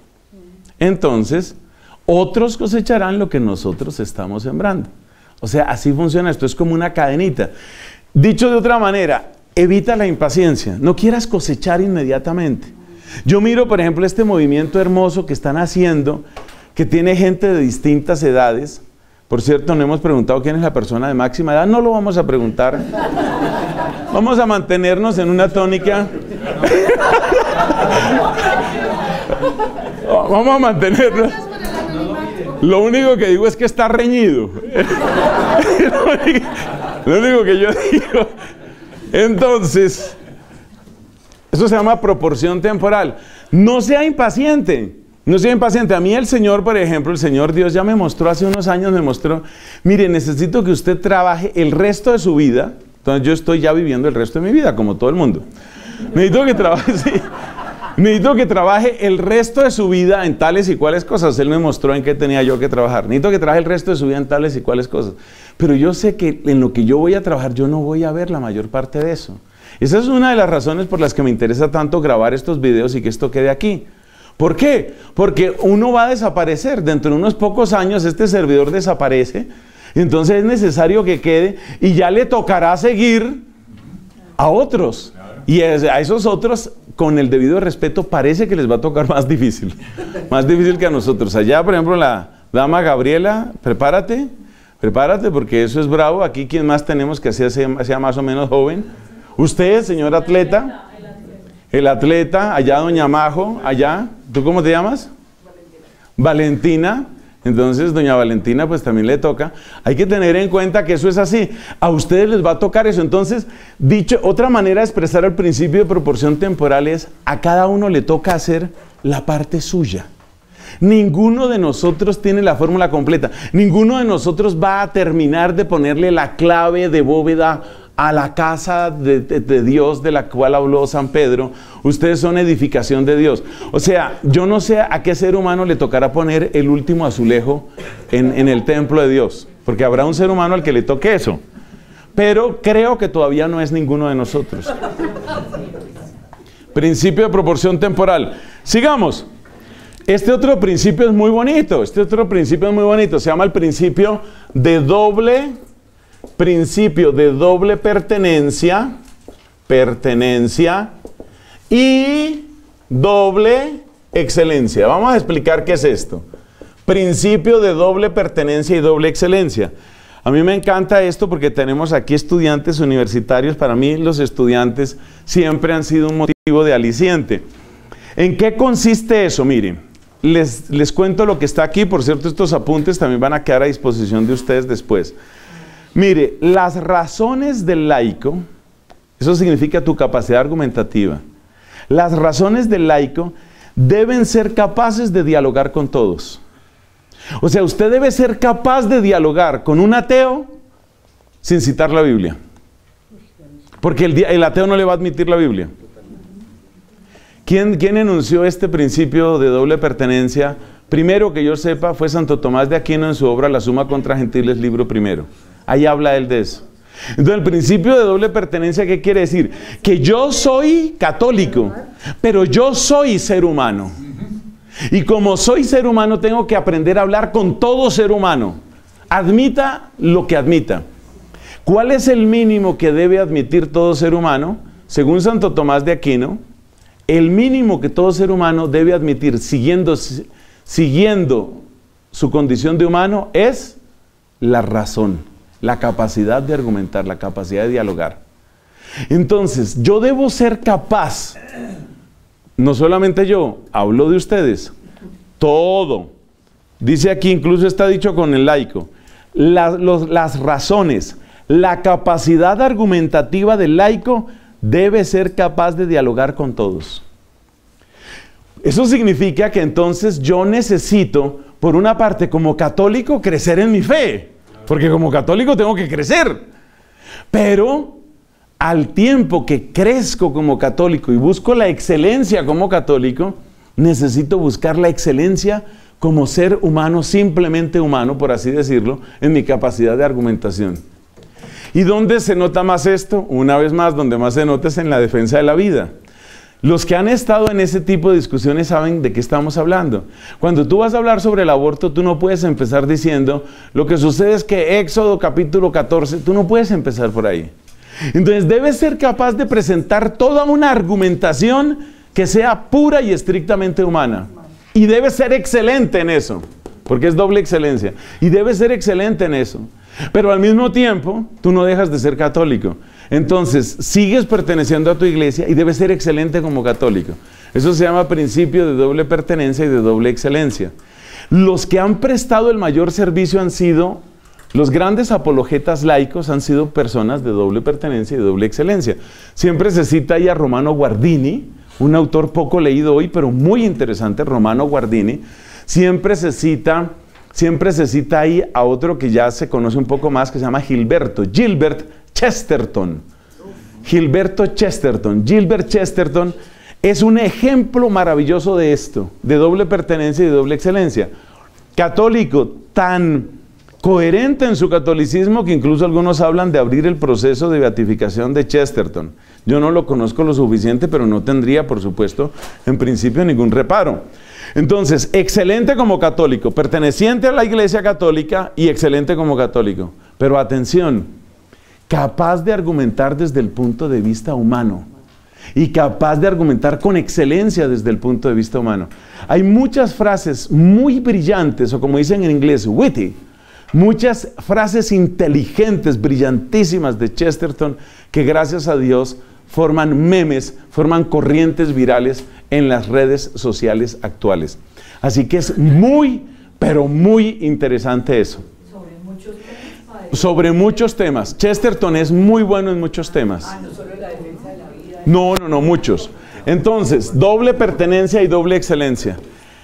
entonces otros cosecharán lo que nosotros estamos sembrando. O sea, así funciona esto, es como una cadenita. Dicho de otra manera, evita la impaciencia, no quieras cosechar inmediatamente. Yo miro, por ejemplo, este movimiento hermoso que están haciendo, que tiene gente de distintas edades. Por cierto, no hemos preguntado quién es la persona de máxima edad, no lo vamos a preguntar. Vamos a mantenernos en una tónica. Vamos a mantenernos. Lo único que digo es que está reñido. Lo único que yo digo. Entonces, eso se llama proporción temporal. No sea impaciente. No sea impaciente. A mí el Señor, por ejemplo, el Señor Dios ya me mostró hace unos años, me mostró, mire, necesito que usted trabaje el resto de su vida. Entonces yo estoy ya viviendo el resto de mi vida, como todo el mundo. Necesito que trabaje, sí. Necesito que trabaje el resto de su vida en tales y cuales cosas. Él me mostró en qué tenía yo que trabajar. Necesito que trabaje el resto de su vida en tales y cuales cosas. Pero yo sé que en lo que yo voy a trabajar, yo no voy a ver la mayor parte de eso. Esa es una de las razones por las que me interesa tanto grabar estos videos y que esto quede aquí. ¿Por qué? Porque uno va a desaparecer. Dentro de unos pocos años este servidor desaparece. Entonces es necesario que quede y ya le tocará seguir a otros. Y a esos otros, con el debido respeto, parece que les va a tocar más difícil. Más difícil que a nosotros. Allá, por ejemplo, la dama Gabriela, prepárate, prepárate porque eso es bravo. Aquí, ¿quién más tenemos que sea, sea más o menos joven? Usted, señor atleta. El atleta, allá doña Majo, allá. ¿Tú cómo te llamas? Valentina. Valentina. Entonces, doña Valentina, pues también le toca. Hay que tener en cuenta que eso es así. A ustedes les va a tocar eso. Entonces, dicho, otra manera de expresar el principio de proporción temporal es, a cada uno le toca hacer la parte suya. Ninguno de nosotros tiene la fórmula completa. Ninguno de nosotros va a terminar de ponerle la clave de bóveda a la casa de, de, de Dios de la cual habló San Pedro. Ustedes son edificación de Dios. O sea, yo no sé a qué ser humano le tocará poner el último azulejo en, en el templo de Dios, porque habrá un ser humano al que le toque eso, pero creo que todavía no es ninguno de nosotros. Principio de proporción temporal. Sigamos. Este otro principio es muy bonito. Este otro principio es muy bonito. Se llama el principio de doble principio de doble pertenencia, pertenencia y doble excelencia. Vamos a explicar qué es esto. Principio de doble pertenencia y doble excelencia. A mí me encanta esto porque tenemos aquí estudiantes universitarios. Para mí los estudiantes siempre han sido un motivo de aliciente. ¿En qué consiste eso? Miren, les, les cuento lo que está aquí. Por cierto, estos apuntes también van a quedar a disposición de ustedes después. Mire, las razones del laico, eso significa tu capacidad argumentativa. Las razones del laico deben ser capaces de dialogar con todos. O sea, usted debe ser capaz de dialogar con un ateo sin citar la Biblia. Porque el, el ateo no le va a admitir la Biblia. ¿Quién, quién enunció este principio de doble pertenencia? Primero que yo sepa fue Santo Tomás de Aquino en su obra La Suma contra Gentiles, libro primero. Ahí habla él de eso. Entonces, el principio de doble pertenencia, ¿qué quiere decir? Que yo soy católico, pero yo soy ser humano. Y como soy ser humano, tengo que aprender a hablar con todo ser humano. Admita lo que admita. ¿Cuál es el mínimo que debe admitir todo ser humano? Según Santo Tomás de Aquino, el mínimo que todo ser humano debe admitir siguiendo, siguiendo su condición de humano es la razón. La capacidad de argumentar, la capacidad de dialogar. Entonces, yo debo ser capaz, no solamente yo, hablo de ustedes, todo. Dice aquí, incluso está dicho con el laico, la, los, las razones, la capacidad argumentativa del laico debe ser capaz de dialogar con todos. Eso significa que entonces yo necesito, por una parte, como católico, crecer en mi fe. Porque como católico tengo que crecer. Pero al tiempo que crezco como católico y busco la excelencia como católico, necesito buscar la excelencia como ser humano, simplemente humano, por así decirlo, en mi capacidad de argumentación. ¿Y dónde se nota más esto? Una vez más, donde más se nota es en la defensa de la vida. Los que han estado en ese tipo de discusiones saben de qué estamos hablando. Cuando tú vas a hablar sobre el aborto, tú no puedes empezar diciendo, lo que sucede es que Éxodo capítulo catorce, tú no puedes empezar por ahí. Entonces debes ser capaz de presentar toda una argumentación que sea pura y estrictamente humana. Y debes ser excelente en eso, porque es doble excelencia. Y debes ser excelente en eso. Pero al mismo tiempo, tú no dejas de ser católico. Entonces, sigues perteneciendo a tu iglesia y debes ser excelente como católico. Eso se llama principio de doble pertenencia y de doble excelencia. Los que han prestado el mayor servicio han sido Los grandes apologetas laicos han sido personas de doble pertenencia y doble excelencia. Siempre se cita ahí a Romano Guardini, un autor poco leído hoy, pero muy interesante, Romano Guardini. Siempre se cita, siempre se cita ahí a otro que ya se conoce un poco más, que se llama Gilberto, Gilbert Chesterton. Gilberto Chesterton. Gilbert Chesterton es un ejemplo maravilloso de esto, de doble pertenencia y doble excelencia. Católico, tan coherente en su catolicismo que incluso algunos hablan de abrir el proceso de beatificación de Chesterton. Yo no lo conozco lo suficiente, pero no tendría, por supuesto, en principio ningún reparo. Entonces, excelente como católico, perteneciente a la Iglesia Católica y excelente como católico. Pero atención, capaz de argumentar desde el punto de vista humano y capaz de argumentar con excelencia desde el punto de vista humano. Hay muchas frases muy brillantes, o como dicen en inglés, witty, muchas frases inteligentes, brillantísimas de Chesterton, que gracias a Dios forman memes, forman corrientes virales en las redes sociales actuales. Así que es muy, pero muy interesante eso. Sobre muchos temas. Sobre muchos temas. Chesterton es muy bueno en muchos temas. Ah, no solo la defensa de la vida. No, no, no, muchos. Entonces, doble pertenencia y doble excelencia.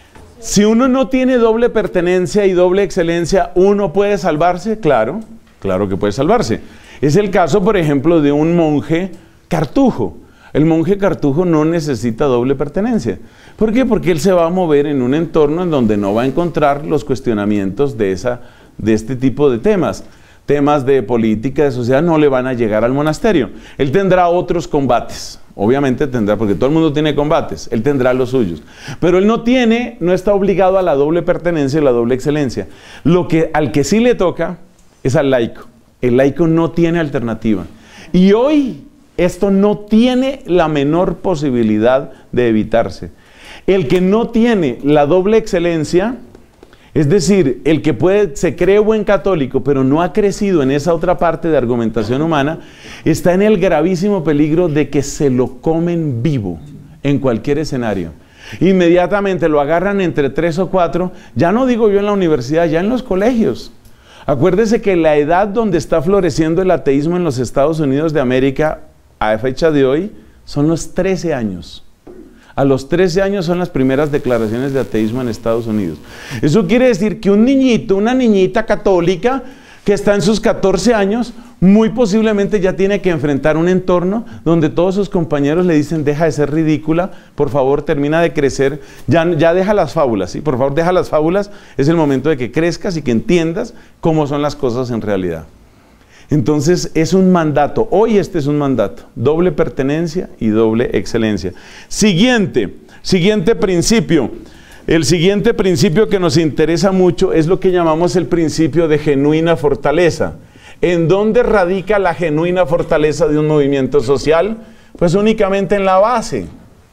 Si uno no tiene doble pertenencia y doble excelencia, ¿uno puede salvarse? Claro, claro que puede salvarse. Es el caso, por ejemplo, de un monje cartujo. El monje cartujo no necesita doble pertenencia. ¿Por qué? Porque él se va a mover en un entorno en donde no va a encontrar los cuestionamientos de, esa, de este tipo de temas. Temas de política, de sociedad, no le van a llegar al monasterio. Él tendrá otros combates. Obviamente tendrá, porque todo el mundo tiene combates, él tendrá los suyos. Pero él no tiene, no está obligado a la doble pertenencia y la doble excelencia. Lo que, al que sí le toca es al laico. El laico no tiene alternativa. Y hoy esto no tiene la menor posibilidad de evitarse. El que no tiene la doble excelencia, es decir, el que puede, se cree buen católico, pero no ha crecido en esa otra parte de argumentación humana, está en el gravísimo peligro de que se lo comen vivo en cualquier escenario. Inmediatamente lo agarran entre tres o cuatro, ya no digo yo en la universidad, ya en los colegios. Acuérdese que la edad donde está floreciendo el ateísmo en los Estados Unidos de América, a fecha de hoy, son los trece años. A los trece años son las primeras declaraciones de ateísmo en Estados Unidos. Eso quiere decir que un niñito, una niñita católica que está en sus catorce años, muy posiblemente ya tiene que enfrentar un entorno donde todos sus compañeros le dicen, deja de ser ridícula, por favor termina de crecer, ya, ya deja las fábulas, ¿sí? Por favor deja las fábulas, es el momento de que crezcas y que entiendas cómo son las cosas en realidad. Entonces es un mandato, hoy este es un mandato, doble pertenencia y doble excelencia. Siguiente, siguiente principio, el siguiente principio que nos interesa mucho es lo que llamamos el principio de genuina fortaleza. ¿En dónde radica la genuina fortaleza de un movimiento social? Pues únicamente en la base.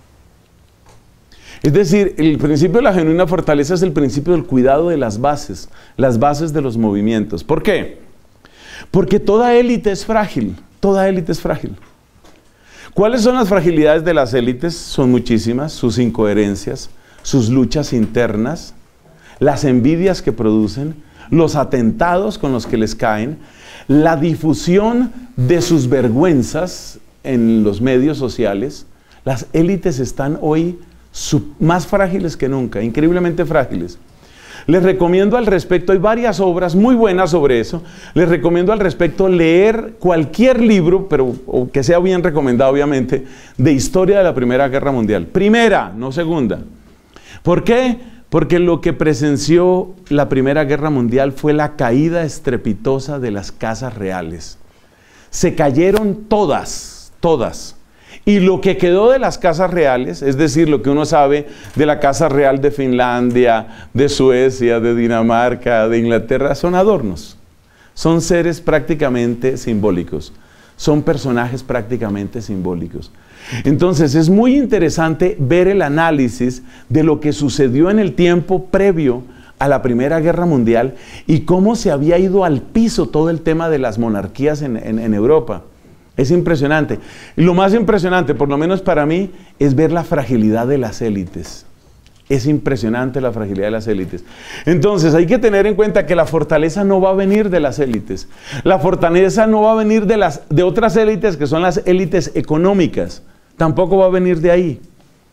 Es decir, el principio de la genuina fortaleza es el principio del cuidado de las bases, las bases de los movimientos. ¿Por qué? Porque toda élite es frágil, toda élite es frágil. ¿Cuáles son las fragilidades de las élites? Son muchísimas, sus incoherencias, sus luchas internas, las envidias que producen, los atentados con los que les caen, la difusión de sus vergüenzas en los medios sociales. Las élites están hoy más frágiles que nunca, increíblemente frágiles. Les recomiendo al respecto, hay varias obras muy buenas sobre eso, les recomiendo al respecto leer cualquier libro, pero o que sea bien recomendado obviamente, de historia de la Primera Guerra Mundial. Primera, no segunda. ¿Por qué? Porque lo que presenció la Primera Guerra Mundial fue la caída estrepitosa de las casas reales. Se cayeron todas, todas. Y lo que quedó de las casas reales, es decir, lo que uno sabe de la Casa Real de Finlandia, de Suecia, de Dinamarca, de Inglaterra, son adornos. Son seres prácticamente simbólicos. Son personajes prácticamente simbólicos. Entonces es muy interesante ver el análisis de lo que sucedió en el tiempo previo a la Primera Guerra Mundial y cómo se había ido al piso todo el tema de las monarquías en, en, en Europa. Es impresionante. Y lo más impresionante, por lo menos para mí, es ver la fragilidad de las élites. Es impresionante la fragilidad de las élites. Entonces hay que tener en cuenta que la fortaleza no va a venir de las élites. La fortaleza no va a venir de, las, de otras élites que son las élites económicas. Tampoco va a venir de ahí.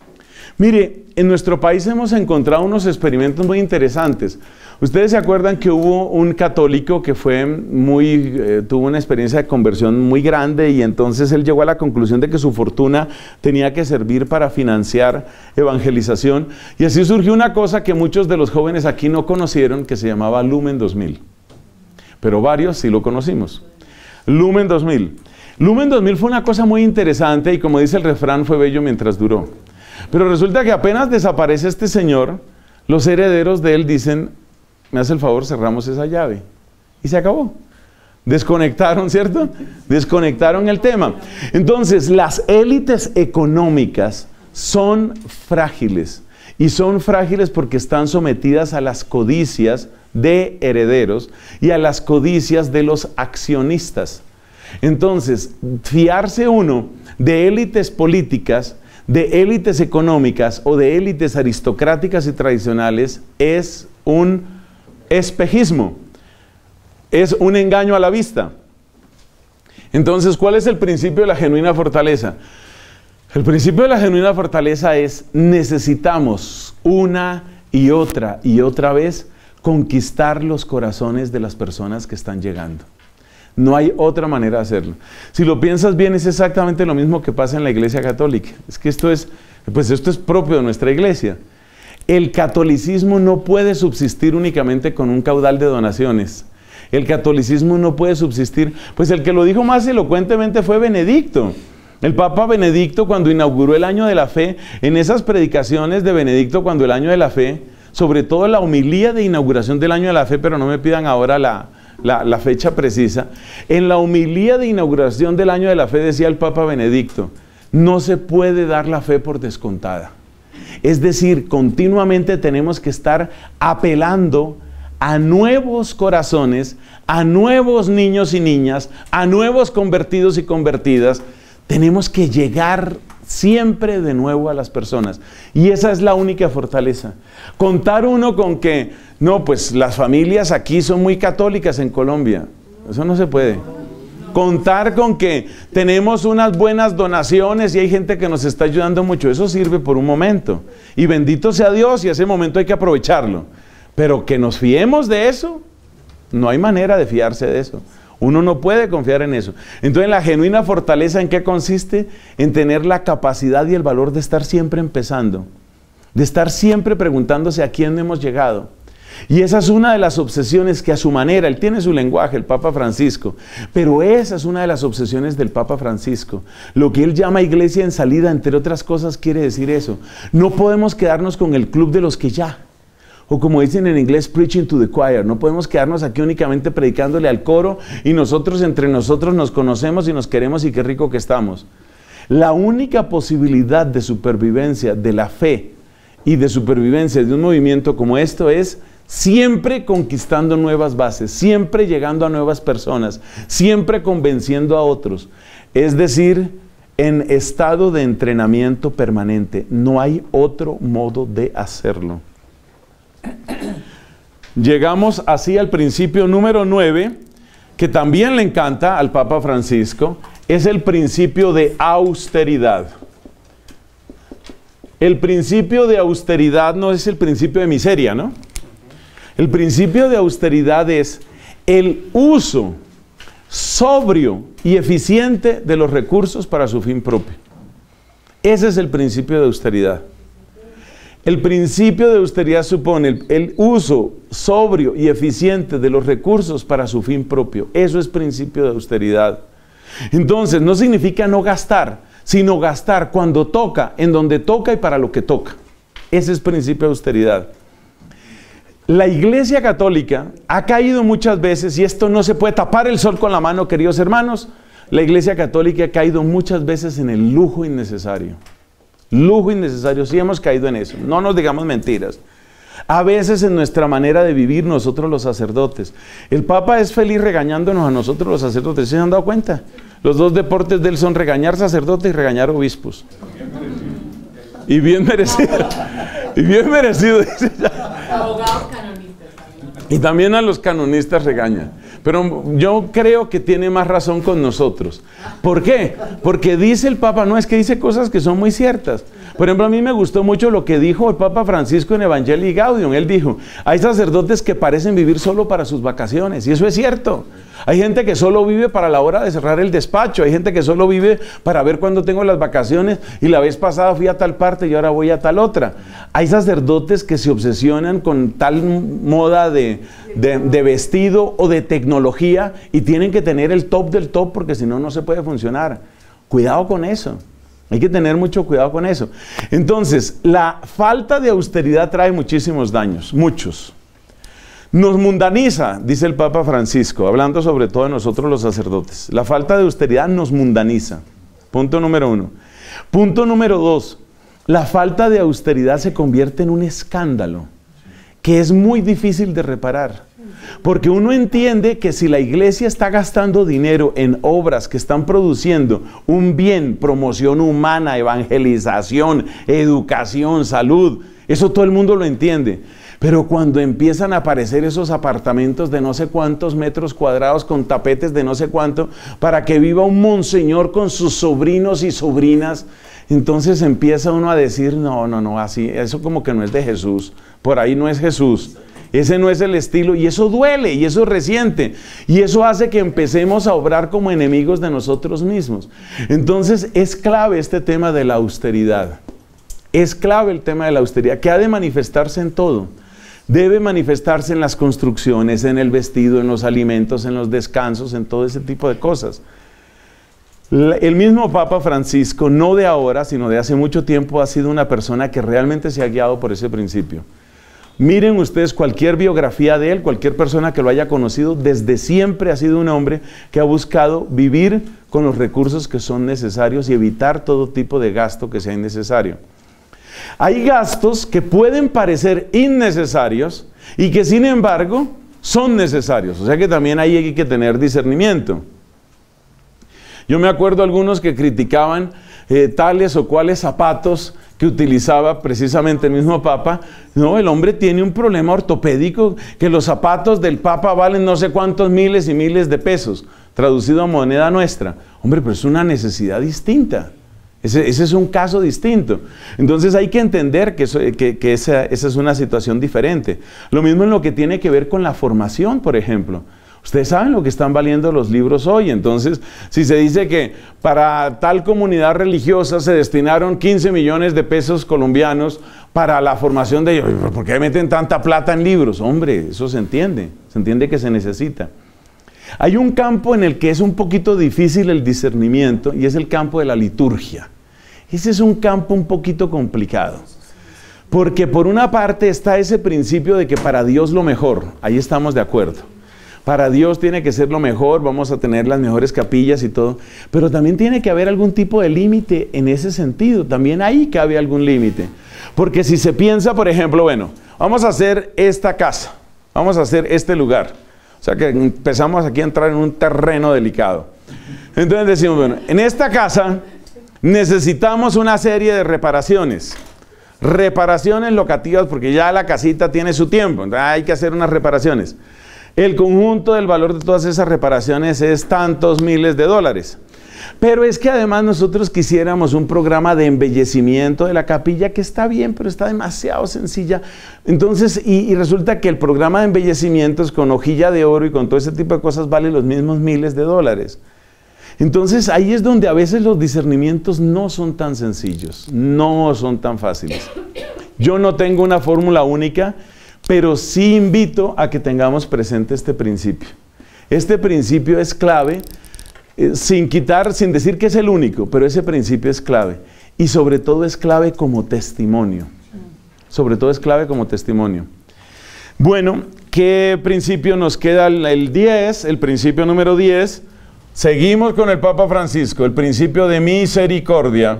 Mire, en nuestro país hemos encontrado unos experimentos muy interesantes. Ustedes se acuerdan que hubo un católico que fue muy, eh, tuvo una experiencia de conversión muy grande y entonces él llegó a la conclusión de que su fortuna tenía que servir para financiar evangelización. Y así surgió una cosa que muchos de los jóvenes aquí no conocieron, que se llamaba Lumen dos mil. Pero varios sí lo conocimos. Lumen dos mil. Lumen dos mil fue una cosa muy interesante y, como dice el refrán, fue bello mientras duró. Pero resulta que apenas desaparece este señor, los herederos de él dicen: me hace el favor, cerramos esa llave. Y se acabó. Desconectaron, ¿cierto? Desconectaron el tema. Entonces, las élites económicas son frágiles. Y son frágiles porque están sometidas a las codicias de herederos y a las codicias de los accionistas. Entonces, fiarse uno de élites políticas, de élites económicas o de élites aristocráticas y tradicionales es un espejismo, es un engaño a la vista. Entonces, ¿cuál es el principio de la genuina fortaleza? El principio de la genuina fortaleza es: necesitamos una y otra y otra vez conquistar los corazones de las personas que están llegando. No hay otra manera de hacerlo. Si lo piensas bien, es exactamente lo mismo que pasa en la Iglesia Católica. Es que esto es, pues esto es propio de nuestra iglesia. El catolicismo no puede subsistir únicamente con un caudal de donaciones. El catolicismo no puede subsistir, pues el que lo dijo más elocuentemente fue Benedicto. El Papa Benedicto, cuando inauguró el Año de la Fe, en esas predicaciones de Benedicto cuando el Año de la Fe, sobre todo la homilía de inauguración del Año de la Fe, pero no me pidan ahora la, la, la fecha precisa, en la homilía de inauguración del Año de la Fe decía el Papa Benedicto: no se puede dar la fe por descontada. Es decir, continuamente tenemos que estar apelando a nuevos corazones, a nuevos niños y niñas, a nuevos convertidos y convertidas. Tenemos que llegar siempre de nuevo a las personas. Y esa es la única fortaleza. Contar uno con que, no, pues las familias aquí son muy católicas en Colombia. Eso no se puede. Contar con que tenemos unas buenas donaciones y hay gente que nos está ayudando mucho, eso sirve por un momento. Y bendito sea Dios, y ese momento hay que aprovecharlo. Pero que nos fiemos de eso, no hay manera de fiarse de eso. Uno no puede confiar en eso. Entonces, la genuina fortaleza, ¿en qué consiste? En tener la capacidad y el valor de estar siempre empezando. De estar siempre preguntándose a quién hemos llegado. Y esa es una de las obsesiones que, a su manera, él tiene su lenguaje, el Papa Francisco, pero esa es una de las obsesiones del Papa Francisco. Lo que él llama iglesia en salida, entre otras cosas, quiere decir eso. No podemos quedarnos con el club de los que ya, o como dicen en inglés, preaching to the choir. No podemos quedarnos aquí únicamente predicándole al coro y nosotros entre nosotros nos conocemos y nos queremos y qué rico que estamos. La única posibilidad de supervivencia de la fe y de supervivencia de un movimiento como esto es siempre conquistando nuevas bases, siempre llegando a nuevas personas, siempre convenciendo a otros. Es decir, en estado de entrenamiento permanente. No hay otro modo de hacerlo. Llegamos así al principio número nueve, que también le encanta al Papa Francisco, es el principio de austeridad. El principio de austeridad no es el principio de miseria, ¿no? El principio de austeridad es el uso sobrio y eficiente de los recursos para su fin propio. Ese es el principio de austeridad. El principio de austeridad supone el, el uso sobrio y eficiente de los recursos para su fin propio. Eso es principio de austeridad. Entonces, no significa no gastar, sino gastar cuando toca, en donde toca y para lo que toca. Ese es principio de austeridad. La Iglesia Católica ha caído muchas veces, y esto no se puede tapar el sol con la mano, queridos hermanos. La Iglesia Católica ha caído muchas veces en el lujo innecesario. Lujo innecesario, sí hemos caído en eso. No nos digamos mentiras. A veces en nuestra manera de vivir nosotros los sacerdotes. El Papa es feliz regañándonos a nosotros los sacerdotes. ¿Se han dado cuenta? Los dos deportes de él son regañar sacerdotes y regañar obispos. Y bien merecido. Y bien merecido, dice ya. Abogados canonistas también. Y también a los canonistas regañan. Pero yo creo que tiene más razón con nosotros. ¿Por qué? Porque dice el Papa, no, es que dice cosas que son muy ciertas. Por ejemplo, a mí me gustó mucho lo que dijo el Papa Francisco en Evangelii Gaudium. Él dijo, hay sacerdotes que parecen vivir solo para sus vacaciones. Y eso es cierto. Hay gente que solo vive para la hora de cerrar el despacho. Hay gente que solo vive para ver cuándo tengo las vacaciones. Y la vez pasada fui a tal parte y ahora voy a tal otra. Hay sacerdotes que se obsesionan con tal moda de, de, de vestido o de tecnología y tienen que tener el top del top porque si no, no se puede funcionar. Cuidado con eso. Hay que tener mucho cuidado con eso. Entonces, la falta de austeridad trae muchísimos daños, muchos. Nos mundaniza, dice el Papa Francisco, hablando sobre todo de nosotros los sacerdotes. La falta de austeridad nos mundaniza. Punto número uno. Punto número dos. La falta de austeridad se convierte en un escándalo que es muy difícil de reparar. Porque uno entiende que si la iglesia está gastando dinero en obras que están produciendo un bien, promoción humana, evangelización, educación, salud, eso todo el mundo lo entiende. Pero cuando empiezan a aparecer esos apartamentos de no sé cuántos metros cuadrados con tapetes de no sé cuánto, para que viva un monseñor con sus sobrinos y sobrinas, entonces empieza uno a decir, no, no, no, así, eso como que no es de Jesús, por ahí no es Jesús. Ese no es el estilo y eso duele y eso resiente y eso hace que empecemos a obrar como enemigos de nosotros mismos. Entonces es clave este tema de la austeridad. Es clave el tema de la austeridad que ha de manifestarse en todo. Debe manifestarse en las construcciones, en el vestido, en los alimentos, en los descansos, en todo ese tipo de cosas. El mismo Papa Francisco, no de ahora, sino de hace mucho tiempo, ha sido una persona que realmente se ha guiado por ese principio. Miren ustedes cualquier biografía de él, cualquier persona que lo haya conocido, desde siempre ha sido un hombre que ha buscado vivir con los recursos que son necesarios y evitar todo tipo de gasto que sea innecesario. Hay gastos que pueden parecer innecesarios y que sin embargo son necesarios. O sea que también ahí hay que tener discernimiento. Yo me acuerdo algunos que criticaban eh, tales o cuales zapatos que utilizaba precisamente el mismo Papa. No, el hombre tiene un problema ortopédico, que los zapatos del Papa valen no sé cuántos miles y miles de pesos, traducido a moneda nuestra. Hombre, pero es una necesidad distinta. Ese, ese es un caso distinto. Entonces hay que entender que, eso, que, que esa, esa es una situación diferente. Lo mismo en lo que tiene que ver con la formación, por ejemplo. Ustedes saben lo que están valiendo los libros hoy. Entonces, si se dice que para tal comunidad religiosa se destinaron quince millones de pesos colombianos para la formación de ellos, ¿por qué meten tanta plata en libros? Hombre, eso se entiende. Se entiende que se necesita. Hay un campo en el que es un poquito difícil el discernimiento y es el campo de la liturgia. Ese es un campo un poquito complicado. Porque por una parte está ese principio de que para Dios lo mejor, ahí estamos de acuerdo. Para Dios tiene que ser lo mejor, vamos a tener las mejores capillas y todo, pero también tiene que haber algún tipo de límite en ese sentido, también ahí cabe algún límite. Porque si se piensa, por ejemplo, bueno, vamos a hacer esta casa, vamos a hacer este lugar, o sea que empezamos aquí a entrar en un terreno delicado. Entonces decimos, bueno, en esta casa necesitamos una serie de reparaciones, reparaciones locativas porque ya la casita tiene su tiempo, entonces hay que hacer unas reparaciones. El conjunto del valor de todas esas reparaciones es tantos miles de dólares. Pero es que además nosotros quisiéramos un programa de embellecimiento de la capilla que está bien, pero está demasiado sencilla. Entonces, y, y resulta que el programa de embellecimientos con hojilla de oro y con todo ese tipo de cosas vale los mismos miles de dólares. Entonces ahí es donde a veces los discernimientos no son tan sencillos, no son tan fáciles. Yo no tengo una fórmula única, pero sí invito a que tengamos presente este principio. Este principio es clave, eh, sin quitar, sin decir que es el único, pero ese principio es clave. Y sobre todo es clave como testimonio. Sobre todo es clave como testimonio. Bueno, ¿qué principio nos queda? El diez, el principio número diez. Seguimos con el Papa Francisco, el principio de misericordia,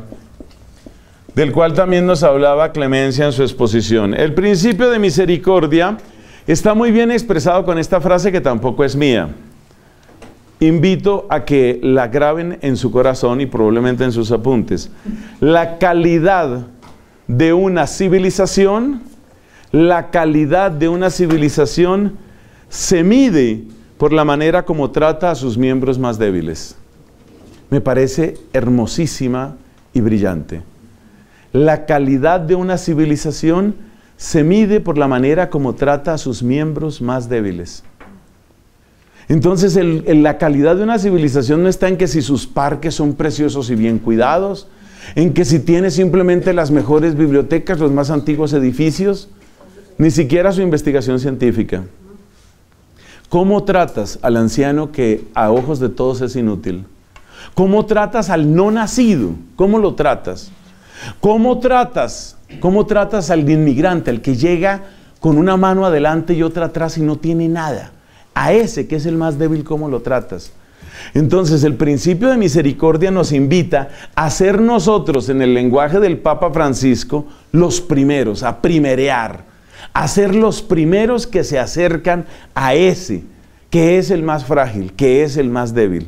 del cual también nos hablaba Clemencia en su exposición. El principio de misericordia está muy bien expresado con esta frase que tampoco es mía. Invito a que la graben en su corazón y probablemente en sus apuntes. La calidad de una civilización, la calidad de una civilización se mide por la manera como trata a sus miembros más débiles. Me parece hermosísima y brillante. La calidad de una civilización se mide por la manera como trata a sus miembros más débiles. Entonces, el, el, la calidad de una civilización no está en que si sus parques son preciosos y bien cuidados, en que si tiene simplemente las mejores bibliotecas, los más antiguos edificios, ni siquiera su investigación científica. ¿Cómo tratas al anciano que a ojos de todos es inútil? ¿Cómo tratas al no nacido? ¿Cómo lo tratas? ¿Cómo tratas? ¿Cómo tratas al inmigrante, al que llega con una mano adelante y otra atrás y no tiene nada? A ese que es el más débil, ¿cómo lo tratas? Entonces, el principio de misericordia nos invita a ser nosotros, en el lenguaje del Papa Francisco, los primeros, a primerear, a ser los primeros que se acercan a ese, que es el más frágil, que es el más débil.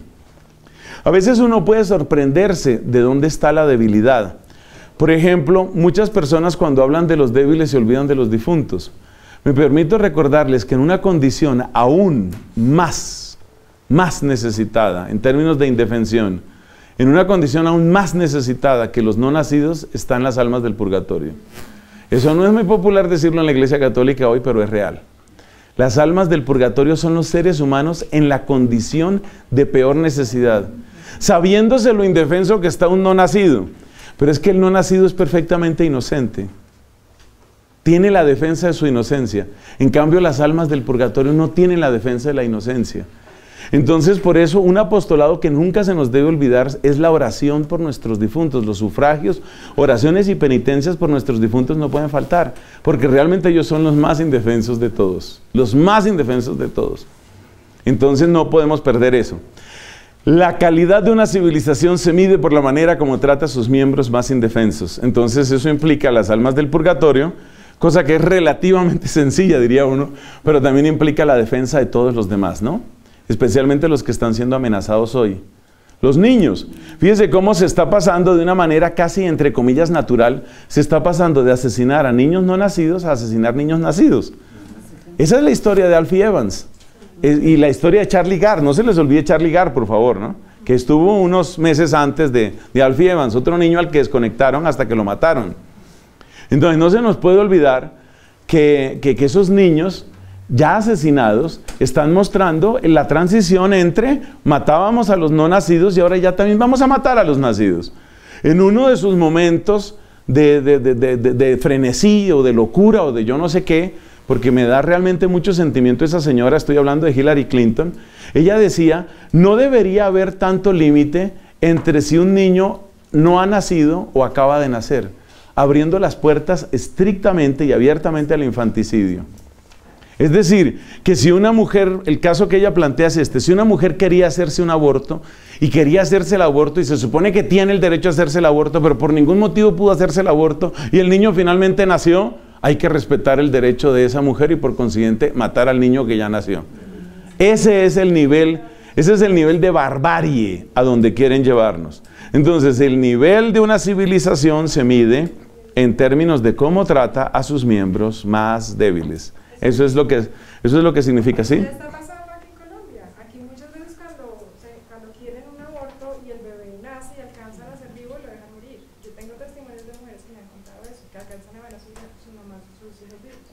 A veces uno puede sorprenderse de dónde está la debilidad. Por ejemplo, muchas personas cuando hablan de los débiles se olvidan de los difuntos. Me permito recordarles que en una condición aún más, más necesitada, en términos de indefensión, en una condición aún más necesitada que los no nacidos, están las almas del purgatorio. Eso no es muy popular decirlo en la Iglesia Católica hoy, pero es real. Las almas del purgatorio son los seres humanos en la condición de peor necesidad, sabiéndose lo indefenso que está un no nacido. Pero es que el no nacido es perfectamente inocente. Tiene la defensa de su inocencia. En cambio, las almas del purgatorio no tienen la defensa de la inocencia. Entonces, por eso, un apostolado que nunca se nos debe olvidar es la oración por nuestros difuntos. Los sufragios, oraciones y penitencias por nuestros difuntos no pueden faltar, porque realmente ellos son los más indefensos de todos. Los más indefensos de todos. Entonces, no podemos perder eso. La calidad de una civilización se mide por la manera como trata a sus miembros más indefensos. Entonces, eso implica las almas del purgatorio, cosa que es relativamente sencilla, diría uno, pero también implica la defensa de todos los demás, ¿no? Especialmente los que están siendo amenazados hoy. Los niños. Fíjense cómo se está pasando de una manera casi, entre comillas, natural. Se está pasando de asesinar a niños no nacidos a asesinar niños nacidos. Esa es la historia de Alfie Evans. Y la historia de Charlie Gard. No se les olvide Charlie Gard, por favor, ¿no? Que estuvo unos meses antes de, de Alfie Evans, otro niño al que desconectaron hasta que lo mataron. Entonces, no se nos puede olvidar que, que, que esos niños ya asesinados están mostrando la transición entre matábamos a los no nacidos y ahora ya también vamos a matar a los nacidos. En uno de sus momentos de, de, de, de, de, de frenesí o de locura o de yo no sé qué, porque me da realmente mucho sentimiento esa señora, estoy hablando de Hillary Clinton, ella decía, no debería haber tanto límite entre si un niño no ha nacido o acaba de nacer, abriendo las puertas estrictamente y abiertamente al infanticidio. Es decir, que si una mujer, el caso que ella plantea es este, si una mujer quería hacerse un aborto y quería hacerse el aborto y se supone que tiene el derecho a hacerse el aborto, pero por ningún motivo pudo hacerse el aborto y el niño finalmente nació, hay que respetar el derecho de esa mujer y por consiguiente matar al niño que ya nació. Ese es el nivel, ese es el nivel de barbarie a donde quieren llevarnos. Entonces, el nivel de una civilización se mide en términos de cómo trata a sus miembros más débiles. Eso es lo que, eso es lo que significa, ¿sí? ¿Qué está pasando aquí en Colombia? Aquí muchas veces cuando, se, cuando quieren un aborto y el bebé nace y alcanzan a ser vivo, lo dejan morir. Yo tengo testimonios de mujeres que me han contado eso, que alcanzan a ver a su, su mamá, sus hijos vivos.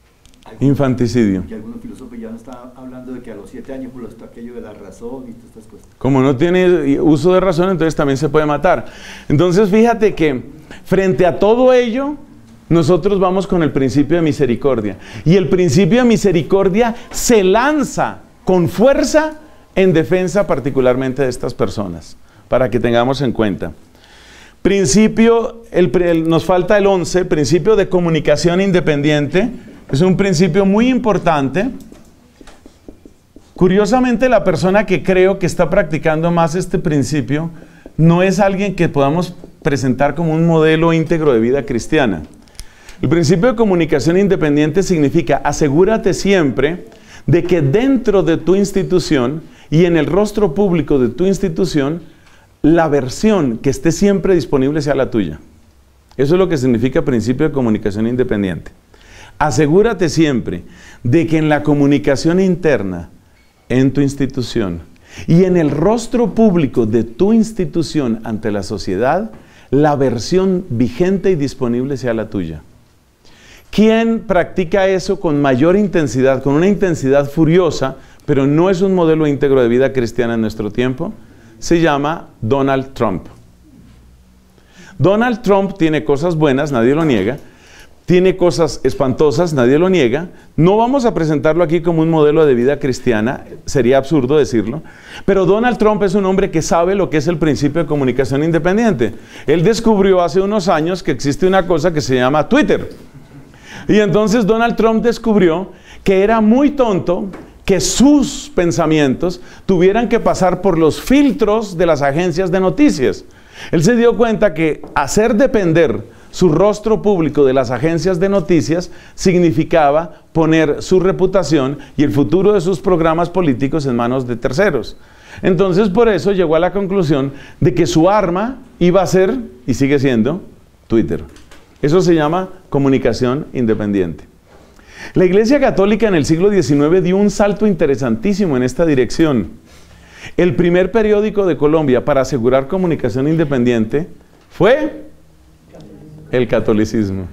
Infanticidio. Que algunos filósofos ya no están hablando de que a los siete años por está aquello de la razón y todas estas cosas. Como no tiene uso de razón, entonces también se puede matar. Entonces fíjate que frente a todo ello, nosotros vamos con el principio de misericordia. Y el principio de misericordia se lanza con fuerza en defensa particularmente de estas personas, para que tengamos en cuenta. Principio, el, el, nos falta el once, principio de comunicación independiente. Es un principio muy importante. Curiosamente, la persona que creo que está practicando más este principio no es alguien que podamos presentar como un modelo íntegro de vida cristiana. El principio de comunicación independiente significa asegúrate siempre de que dentro de tu institución y en el rostro público de tu institución, la versión que esté siempre disponible sea la tuya. Eso es lo que significa principio de comunicación independiente. Asegúrate siempre de que en la comunicación interna, en tu institución y en el rostro público de tu institución ante la sociedad, la versión vigente y disponible sea la tuya. ¿Quién practica eso con mayor intensidad, con una intensidad furiosa, pero no es un modelo íntegro de vida cristiana en nuestro tiempo? Se llama Donald Trump. Donald Trump tiene cosas buenas, nadie lo niega. Tiene cosas espantosas, nadie lo niega. No vamos a presentarlo aquí como un modelo de vida cristiana, sería absurdo decirlo. Pero Donald Trump es un hombre que sabe lo que es el principio de comunicación independiente. Él descubrió hace unos años que existe una cosa que se llama Twitter. Y entonces Donald Trump descubrió que era muy tonto que sus pensamientos tuvieran que pasar por los filtros de las agencias de noticias. Él se dio cuenta que hacer depender su rostro público de las agencias de noticias significaba poner su reputación y el futuro de sus programas políticos en manos de terceros. Entonces, por eso llegó a la conclusión de que su arma iba a ser, y sigue siendo, Twitter. Eso se llama comunicación independiente. La Iglesia Católica en el siglo diecinueve dio un salto interesantísimo en esta dirección. El primer periódico de Colombia para asegurar comunicación independiente fue el catolicismo.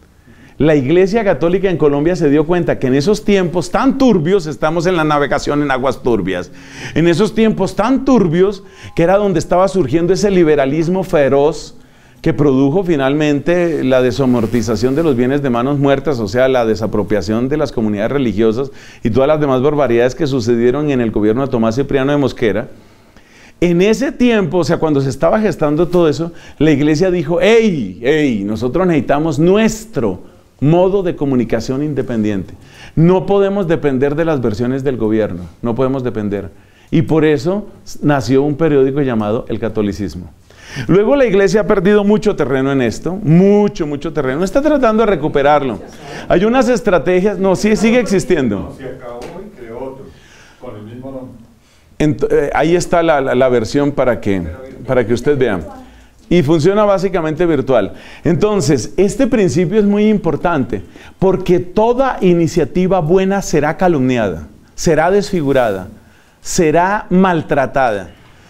La Iglesia Católica en Colombia se dio cuenta que en esos tiempos tan turbios, estamos en la navegación en aguas turbias, en esos tiempos tan turbios, que era donde estaba surgiendo ese liberalismo feroz que produjo finalmente la desamortización de los bienes de manos muertas, o sea, la desapropiación de las comunidades religiosas y todas las demás barbaridades que sucedieron en el gobierno de Tomás Cipriano de Mosquera. En ese tiempo, o sea, cuando se estaba gestando todo eso, la iglesia dijo, hey, hey, nosotros necesitamos nuestro modo de comunicación independiente. No podemos depender de las versiones del gobierno, no podemos depender. Y por eso nació un periódico llamado El Catolicismo. Luego la iglesia ha perdido mucho terreno en esto, mucho, mucho terreno. Está tratando de recuperarlo. Hay unas estrategias, no, sí sigue existiendo. No, se acabó y creó otro, con el mismo nombre. Ent eh, ahí está la, la, la versión para que, para que usted vea. Y funciona básicamente virtual. Entonces, este principio es muy importante, porque toda iniciativa buena será calumniada, será desfigurada, será maltratada.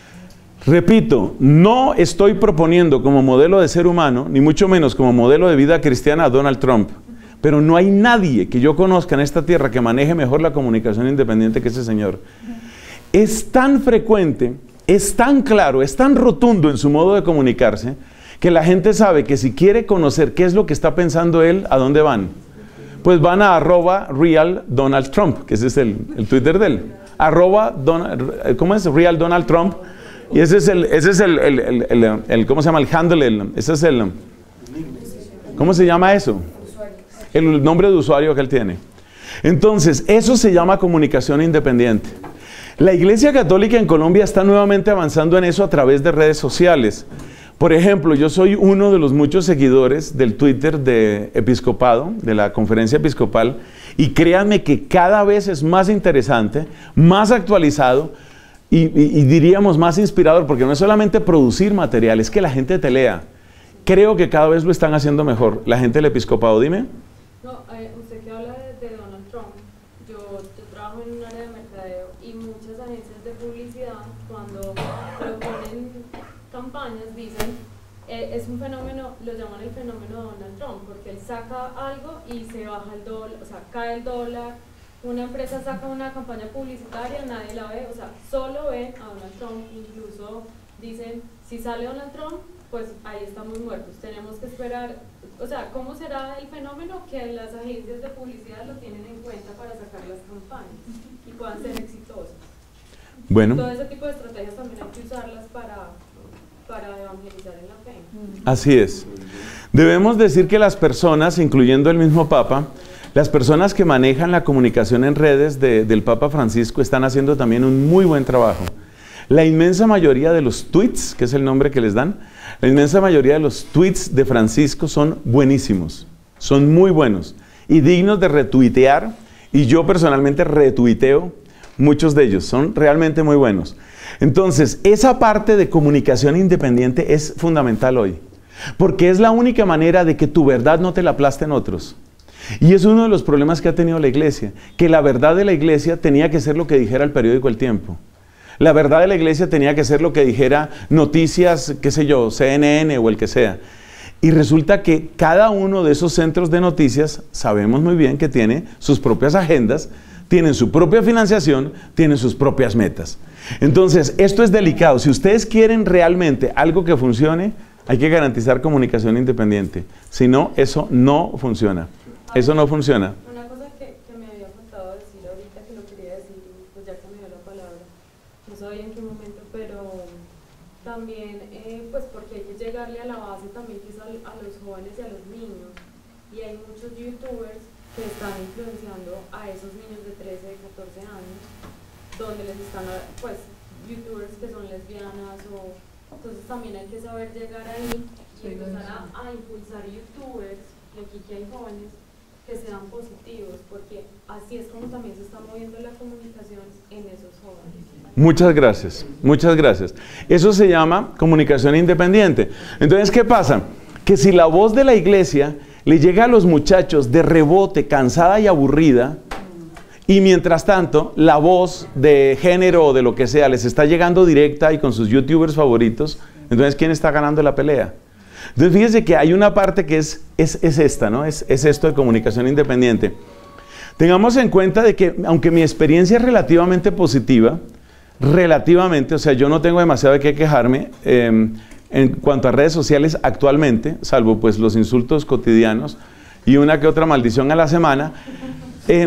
Repito, no estoy proponiendo como modelo de ser humano, ni mucho menos como modelo de vida cristiana a Donald Trump. Pero no hay nadie que yo conozca en esta tierra que maneje mejor la comunicación independiente que ese señor. Es tan frecuente, es tan claro, es tan rotundo en su modo de comunicarse, que la gente sabe que si quiere conocer qué es lo que está pensando él, ¿a dónde van? Pues van a arroba real Donald Trump, que ese es el, el Twitter de él. Arroba, Don, ¿cómo es? Real Donald Trump. Y ese es el, ese es el, el, el, el, el, ¿cómo se llama? El handle, el, ese es el, ¿cómo se llama eso? El nombre de usuario que él tiene. Entonces, eso se llama comunicación independiente. La Iglesia Católica en Colombia está nuevamente avanzando en eso a través de redes sociales. Por ejemplo, yo soy uno de los muchos seguidores del Twitter de Episcopado, de la Conferencia Episcopal, y créanme que cada vez es más interesante, más actualizado, Y, y, y diríamos más inspirador, porque no es solamente producir material, es que la gente te lea. Creo que cada vez lo están haciendo mejor. La gente del episcopado, dime. No, eh, usted que habla de, de Donald Trump, yo, yo trabajo en un área de mercadeo y muchas agencias de publicidad, cuando proponen campañas, dicen, eh, es un fenómeno, lo llaman el fenómeno Donald Trump, porque él saca algo y se baja el dólar, o sea, cae el dólar. Una empresa saca una campaña publicitaria, nadie la ve, o sea, solo ven a Donald Trump. Incluso dicen, si sale Donald Trump, pues ahí estamos muertos, tenemos que esperar. O sea, ¿cómo será el fenómeno que las agencias de publicidad lo tienen en cuenta para sacar las campañas y puedan ser exitosas? Bueno. Todo ese tipo de estrategias también hay que usarlas para, para evangelizar en la fe. Así es. Debemos decir que las personas, incluyendo el mismo Papa, las personas que manejan la comunicación en redes de, del Papa Francisco están haciendo también un muy buen trabajo. La inmensa mayoría de los tweets, que es el nombre que les dan, la inmensa mayoría de los tweets de Francisco son buenísimos, son muy buenos y dignos de retuitear, y yo personalmente retuiteo muchos de ellos, son realmente muy buenos. Entonces, esa parte de comunicación independiente es fundamental hoy. Porque es la única manera de que tu verdad no te la aplasten otros. Y es uno de los problemas que ha tenido la iglesia, que la verdad de la iglesia tenía que ser lo que dijera el periódico El Tiempo. La verdad de la iglesia tenía que ser lo que dijera Noticias, qué sé yo, C N N o el que sea. Y resulta que cada uno de esos centros de noticias, sabemos muy bien que tiene sus propias agendas, tienen su propia financiación, tienen sus propias metas. Entonces, esto es delicado. Si ustedes quieren realmente algo que funcione, hay que garantizar comunicación independiente. Si no, eso no funciona. Eso no funciona. Una cosa que, que me había faltado decir ahorita, que lo quería decir, pues ya que me dio la palabra, no sabía en qué momento, pero también, eh, pues porque hay que llegarle a la base también, que es a, a los jóvenes y a los niños. Y hay muchos youtubers que están influenciando a esos niños de trece, catorce años, donde les están, pues, youtubers que son lesbianas o... Entonces también hay que saber llegar ahí y empezar a, a impulsar youtubers, y aquí que hay jóvenes, que sean positivos, porque así es como también se está moviendo la comunicación en esos jóvenes. Muchas gracias, muchas gracias. Eso se llama comunicación independiente. Entonces, ¿qué pasa? Que si la voz de la iglesia le llega a los muchachos de rebote, cansada y aburrida, y mientras tanto, la voz de género o de lo que sea les está llegando directa y con sus youtubers favoritos, entonces, ¿quién está ganando la pelea? Entonces, fíjense que hay una parte que es, es, es esta, ¿no? Es, es esto de comunicación independiente. Tengamos en cuenta de que, aunque mi experiencia es relativamente positiva, relativamente, o sea, yo no tengo demasiado de qué quejarme eh, en cuanto a redes sociales actualmente, salvo pues los insultos cotidianos y una que otra maldición a la semana, eh,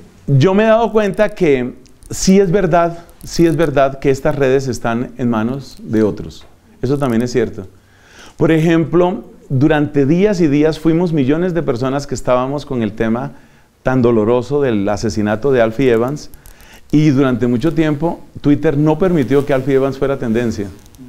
yo me he dado cuenta que sí es verdad, sí es verdad que estas redes están en manos de otros. Eso también es cierto. Por ejemplo, durante días y días fuimos millones de personas que estábamos con el tema tan doloroso del asesinato de Alfie Evans, y durante mucho tiempo Twitter no permitió que Alfie Evans fuera tendencia.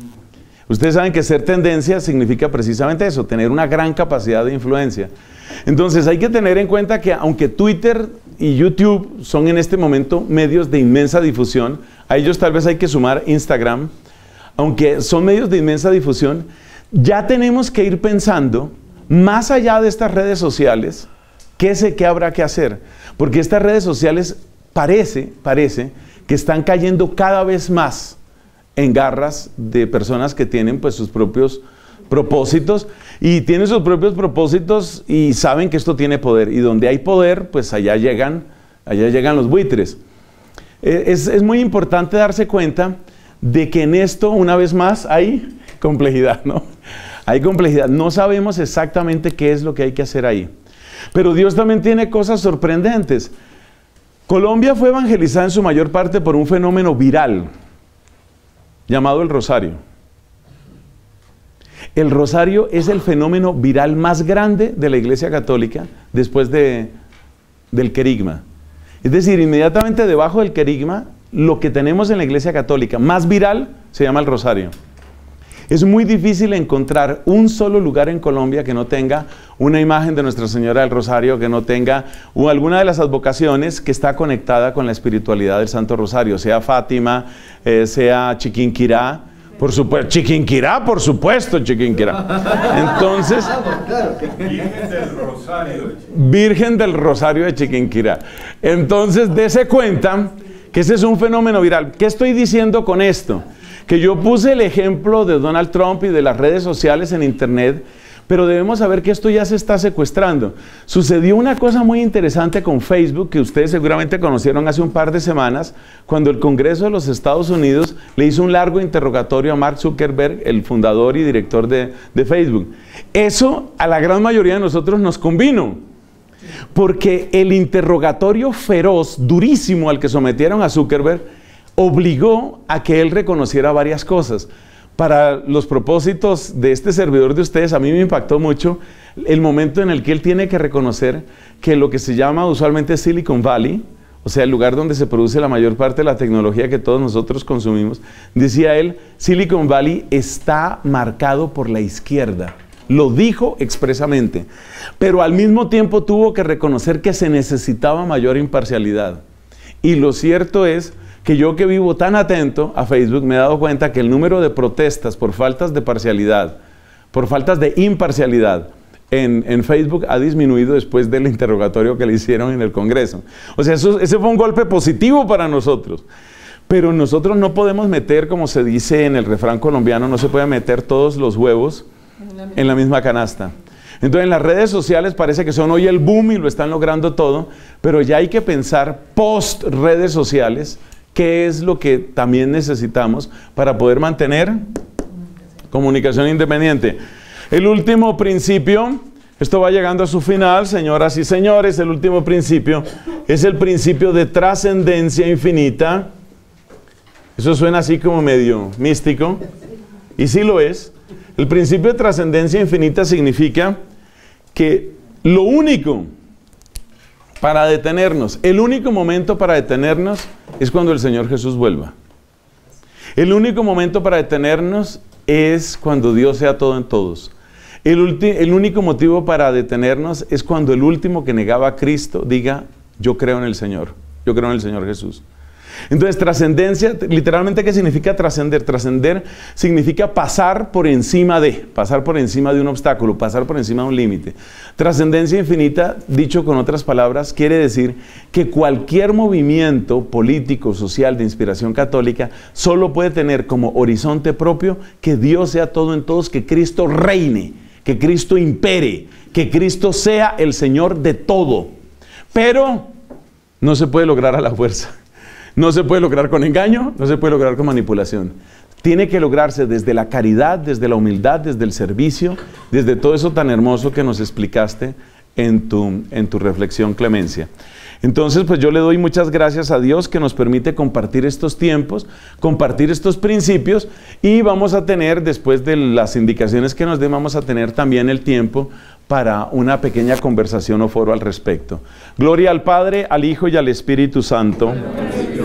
Ustedes saben que ser tendencia significa precisamente eso, tener una gran capacidad de influencia. Entonces hay que tener en cuenta que aunque Twitter y YouTube son en este momento medios de inmensa difusión, a ellos tal vez hay que sumar Instagram, aunque son medios de inmensa difusión, ya tenemos que ir pensando, más allá de estas redes sociales, qué sé qué habrá que hacer. Porque estas redes sociales parece, parece que están cayendo cada vez más en garras de personas que tienen pues sus propios propósitos, y tienen sus propios propósitos y saben que esto tiene poder. Y donde hay poder, pues allá llegan, allá llegan los buitres. Es, es muy importante darse cuenta de que en esto, una vez más, hay complejidad, ¿no? Hay complejidad. No sabemos exactamente qué es lo que hay que hacer ahí. Pero Dios también tiene cosas sorprendentes. Colombia fue evangelizada en su mayor parte por un fenómeno viral llamado el Rosario. El Rosario es el fenómeno viral más grande de la Iglesia Católica después de, del querigma. Es decir, inmediatamente debajo del querigma, lo que tenemos en la Iglesia Católica más viral se llama el Rosario. Es muy difícil encontrar un solo lugar en Colombia que no tenga una imagen de Nuestra Señora del Rosario, que no tenga o alguna de las advocaciones que está conectada con la espiritualidad del Santo Rosario, sea Fátima, eh, sea Chiquinquirá, por supuesto, Chiquinquirá, por supuesto, Chiquinquirá. Entonces, Virgen del Rosario. Virgen del Rosario de Chiquinquirá. Entonces, dése cuenta que ese es un fenómeno viral. ¿Qué estoy diciendo con esto? Que yo puse el ejemplo de Donald Trump y de las redes sociales en internet, pero debemos saber que esto ya se está secuestrando. Sucedió una cosa muy interesante con Facebook, que ustedes seguramente conocieron hace un par de semanas, cuando el Congreso de los Estados Unidos le hizo un largo interrogatorio a Mark Zuckerberg, el fundador y director de, de Facebook. Eso a la gran mayoría de nosotros nos convino, porque el interrogatorio feroz, durísimo al que sometieron a Zuckerberg, obligó a que él reconociera varias cosas. Para los propósitos de este servidor de ustedes, a mí me impactó mucho el momento en el que él tiene que reconocer que lo que se llama usualmente Silicon Valley, o sea, el lugar donde se produce la mayor parte de la tecnología que todos nosotros consumimos, decía él, Silicon Valley está marcado por la izquierda. Lo dijo expresamente, pero al mismo tiempo tuvo que reconocer que se necesitaba mayor imparcialidad. Y lo cierto es que yo, que vivo tan atento a Facebook, me he dado cuenta que el número de protestas por faltas de parcialidad, por faltas de imparcialidad en, en Facebook ha disminuido después del interrogatorio que le hicieron en el Congreso. O sea, eso, ese fue un golpe positivo para nosotros. Pero nosotros no podemos meter, como se dice en el refrán colombiano, no se puede meter todos los huevos en la misma canasta. Entonces en las redes sociales parece que son hoy el boom y lo están logrando todo, pero ya hay que pensar post redes sociales, qué es lo que también necesitamos para poder mantener comunicación independiente. El último principio, esto va llegando a su final, señoras y señores, el último principio es el principio de trascendencia infinita. Eso suena así como medio místico, y sí lo es. El principio de trascendencia infinita significa que lo único para detenernos, el único momento para detenernos es cuando el Señor Jesús vuelva. El único momento para detenernos es cuando Dios sea todo en todos. El, el único motivo para detenernos es cuando el último que negaba a Cristo diga, yo creo en el Señor, yo creo en el Señor Jesús. Entonces, trascendencia, literalmente, ¿qué significa trascender? Trascender significa pasar por encima de, pasar por encima de un obstáculo, pasar por encima de un límite. Trascendencia infinita, dicho con otras palabras, quiere decir que cualquier movimiento político, social, de inspiración católica, solo puede tener como horizonte propio que Dios sea todo en todos, que Cristo reine, que Cristo impere, que Cristo sea el Señor de todo. Pero no se puede lograr a la fuerza. No se puede lograr con engaño, no se puede lograr con manipulación. Tiene que lograrse desde la caridad, desde la humildad, desde el servicio, desde todo eso tan hermoso que nos explicaste en tu, en tu reflexión, Clemencia. Entonces, pues yo le doy muchas gracias a Dios que nos permite compartir estos tiempos, compartir estos principios, y vamos a tener, después de las indicaciones que nos den, vamos a tener también el tiempo para una pequeña conversación o foro al respecto. Gloria al Padre, al Hijo y al Espíritu Santo.